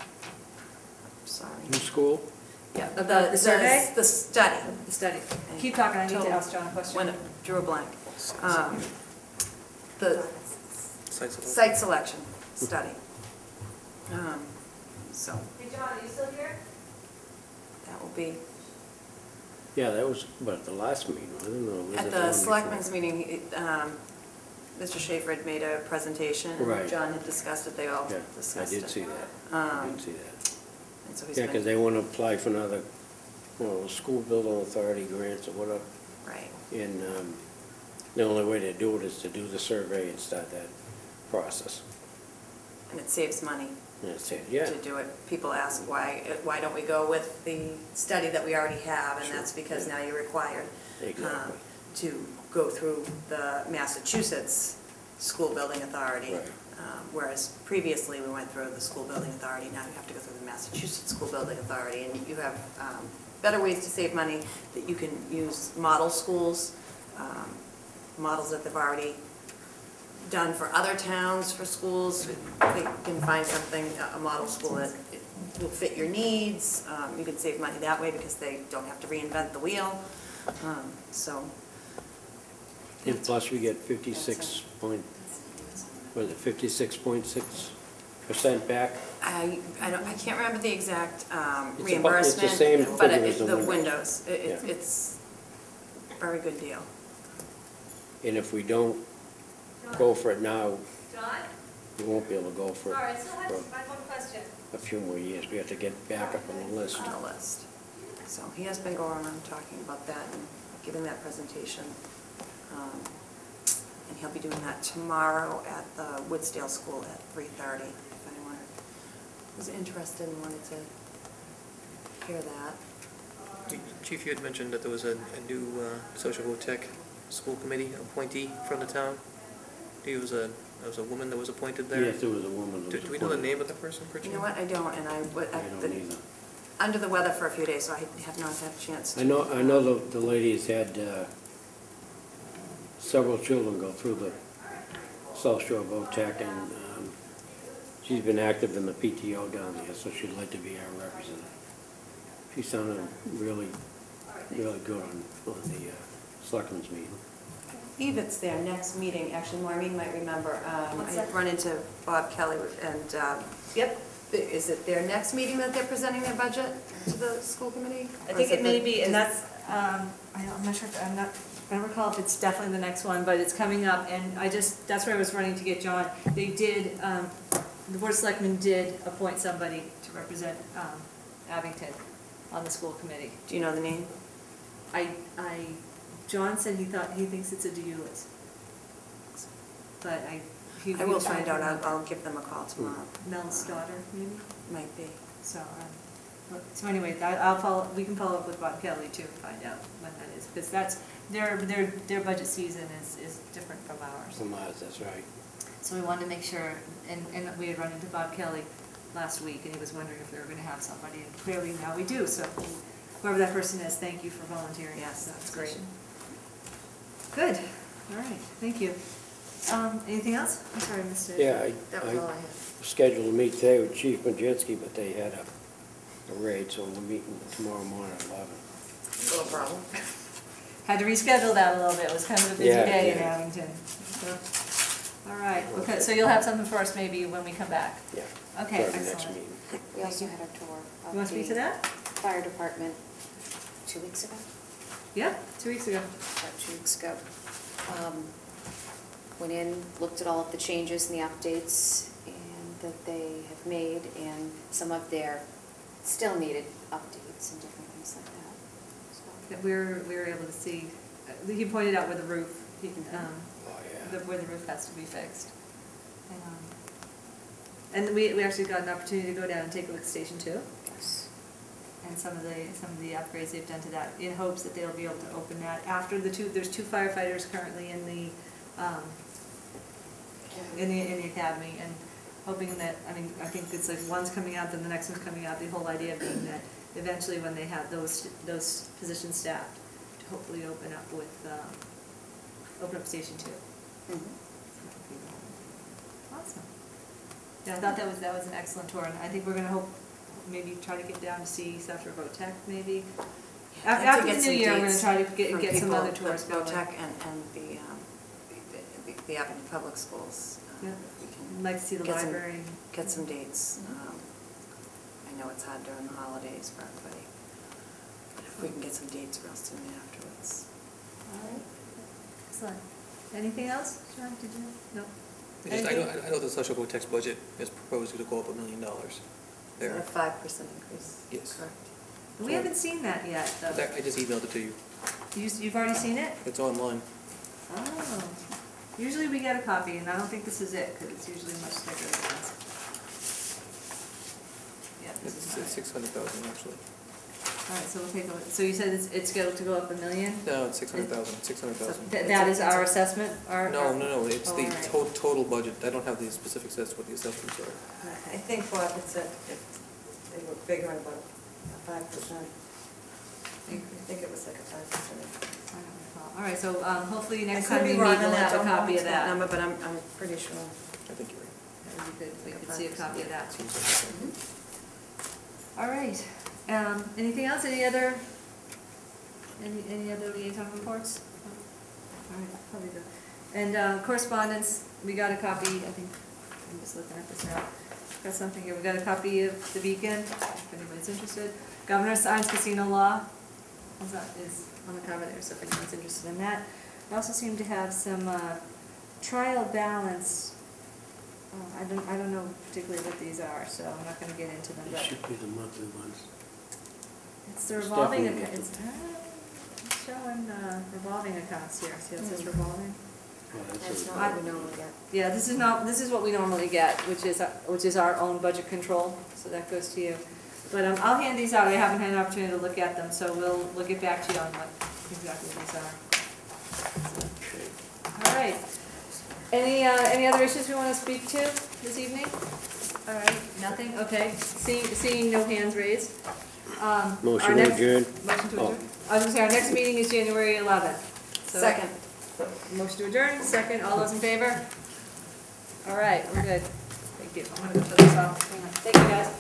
sorry. New school? Yeah, The- the survey? The study. The study. Keep talking, I need to Total- ask John a question. When, it drew a blank. Um, The Sites of- site selection study. Um, So Hey, John, are you still here? that will be, Yeah, that was, but at the last meeting, I don't know. was it at one the before? selectmen's meeting, it, um, Mister Schaefer had made a presentation. and Right. John had discussed it, they all Yeah, discussed I it. did see that. I Um, did see that. And so he's Yeah, because been, they want to apply for another, you know, school building authority grants or whatever. right. And um, the only way to do it is to do the survey and start that process. And it saves money And that's it, yeah. to do it. People ask, why, why don't we go with the study that we already have? And Sure, that's because yeah. now you're required um, Exactly. to go through the Massachusetts School Building Authority. Right. Um, Whereas previously, we went through the School Building Authority, now you have to go through the Massachusetts School Building Authority. And you have um, better ways to save money, that you can use model schools, um, models that they've already done for other towns, for schools. They can find something, a- a model school that will fit your needs. Um, You can save money that way because they don't have to reinvent the wheel. Um, So, And plus we get fifty-six point, was it fifty-six point six percent back? I, I don't, I can't remember the exact um, It's about- reimbursement. it's the same But figure it- as the the windows. windows, it- it- Yeah. it's a very good deal. And if we don't go for it now, John? we won't be able to go for Sorry, I still have, for I have one question. a few more years. We have to get back up on the list. On the list. So he has been going around talking about that and giving that presentation. Um, And he'll be doing that tomorrow at the Woodsdale School at three thirty, if anyone was interested and wanted to hear that. Chief, you had mentioned that there was a, a new uh, social vote tech school committee appointee from the town. There was a, there was a woman that was appointed there. Yes, there was a woman that Do was do we know the appointed. name of the person, per You know what, I don't, and I, would- I I've don't been either. under the weather for a few days, so I have not had a chance to. I know, I know the, the lady has had uh, several children go through the South Shore VOTEC, and um, she's been active in the P T O down there, so she'd like to be our representative. She sounded really, really good on, on the uh, selectmen's meeting. Eve, it's their next meeting, actually, Maureen might remember, um, What's I that? run into Bob Kelly, and, um, Yep, is it their next meeting that they're presenting their budget to the school committee? I Or think is it may the- be, and is- that's, um, I don't- I'm not sure, if I'm not I don't recall if it's definitely the next one, but it's coming up, and I just, that's where I was running to get John. They did, um, the Board of Selectmen did appoint somebody to represent, um, Abington on the school committee. Do you know the name? I, I, John said he thought, he thinks it's a Deulis. But I, he. I will we tried find out, to- I'll, I'll give them a call tomorrow. Mel's daughter, maybe? Might be. So, um, but- so anyway, I- I'll follow, we can follow up with Bob Kelly too, and find out when that is, because that's, their, their, their budget season is, is different from ours. From us, that's right. So we wanted to make sure, and, and we had run into Bob Kelly last week, and he was wondering if we were gonna have somebody, and clearly now we do, so whoever that person is, thank you for volunteering. Yes, for that that's great. position. Good, all right, thank you. Um, anything else? I'm sorry, Mister Yeah, I, That was all I I had. scheduled to meet today with Chief Majinski, but they had a, a raid, so we're meeting tomorrow morning at eleven. Little problem. Had to reschedule that a little bit, it was kind of a busy Yeah, day in yeah. Abington. So, all right, okay, so you'll have something for us maybe when we come back? Yeah. Okay, for the next excellent. meeting. We also had our tour of You want to speak to the that? fire department two weeks ago, Yeah, two weeks ago. about two weeks ago. Um, Went in, looked at all of the changes and the updates and that they have made and some of their still needed updates and different things like that. So, That we were, we were able to see, uh, he pointed out where the roof, he, um, Oh, the- yeah. where the roof has to be fixed. And, um, And we, we actually got an opportunity to go down and take a look at Station Two, yes. and some of the, some of the upgrades they've done to that, in hopes that they'll be able to open that after the two, there's two firefighters currently in the, um, in the, in the academy, and hoping that, I mean, I think it's like one's coming out, then the next one's coming out, the whole idea being that eventually when they have those, those positions staffed, to hopefully open up with, um, open up Station Two. Mhm. Awesome. Yeah, I thought that was, that was an excellent tour, and I think we're gonna hope, maybe try to get down to see South River Tech, maybe. Af- I'd like to After get the some new year, we're gonna dates try to get, for get some people, other tours the going. VOTEC and, and the, um, the, the Abington Public Schools. uh, Yeah. if we can I'd like to see the get some- library. Get some dates. Um, I know it's hard during the holidays for everybody. But if we can get some dates real soon afterwards. All right. Excellent. Anything else, John, did you, no? I just, I know, I know the South Shore Tech's budget is proposed to go up a million dollars Is that a there. five percent increase? Yes. Correct. We haven't seen that yet, though. That- I just emailed it to you. You, you've already seen it? It's online. Oh. Usually we get a copy, and I don't think this is it, because it's usually much thicker than this. Yeah, this is It's not it. six hundred thousand, actually. All right, so we'll take a look. So you said it's, it's scheduled to go up a million? No, it's six hundred thousand, six hundred So thousand. th- That is our assessment, our? No, no, no, it's Oh, the all right. to- total budget. I don't have the specifics as to what the assessments are. I think Bob had said if they were bigger about a five percent. I think it was like a five percent. I don't recall. All right, so um, hopefully I next could time we be meet, wrong we'll on that, have a don't hold copy me of to that that. number, but I'm, I'm pretty sure. I think you're right. That would be good, if we could see a copy of that. Seems like Mhm. All right, um, anything else, any other, any, any other liaison reports? All right, probably good. And uh, correspondence, we got a copy, I think, I'm just looking at this now. Got something here, we got a copy of the Beacon, if anybody's interested. Governor signs casino law, is that, is on the cover there, so if anyone's interested in that. We also seem to have some uh, trial balance. Uh, I don't, I don't know particularly what these are, so I'm not gonna get into them, It but should be the monthly ones. it's the It's revolving, definitely account. It's, uh, it's showing uh, revolving accounts here, see how it says Hmm. revolving? Oh, That's that's not a- what we normally get. Yeah, this is not, this is what we normally get, which is, uh, which is our own budget control, so that goes to you. But um, I'll hand these out, I haven't had an opportunity to look at them, so we'll, we'll get back to you on what exactly these are. okay. All right. Any, uh, any other issues we want to speak to this evening? All right, nothing, okay. Seeing, seeing no hands raised. Um, our Motion to next- adjourn. Motion to Oh. adjourn. I was gonna say, our next meeting is January eleventh. So- Second. Motion to adjourn, second, all those in favor? All right, we're good. Thank you. I'm gonna go shut this off. Thank you, guys.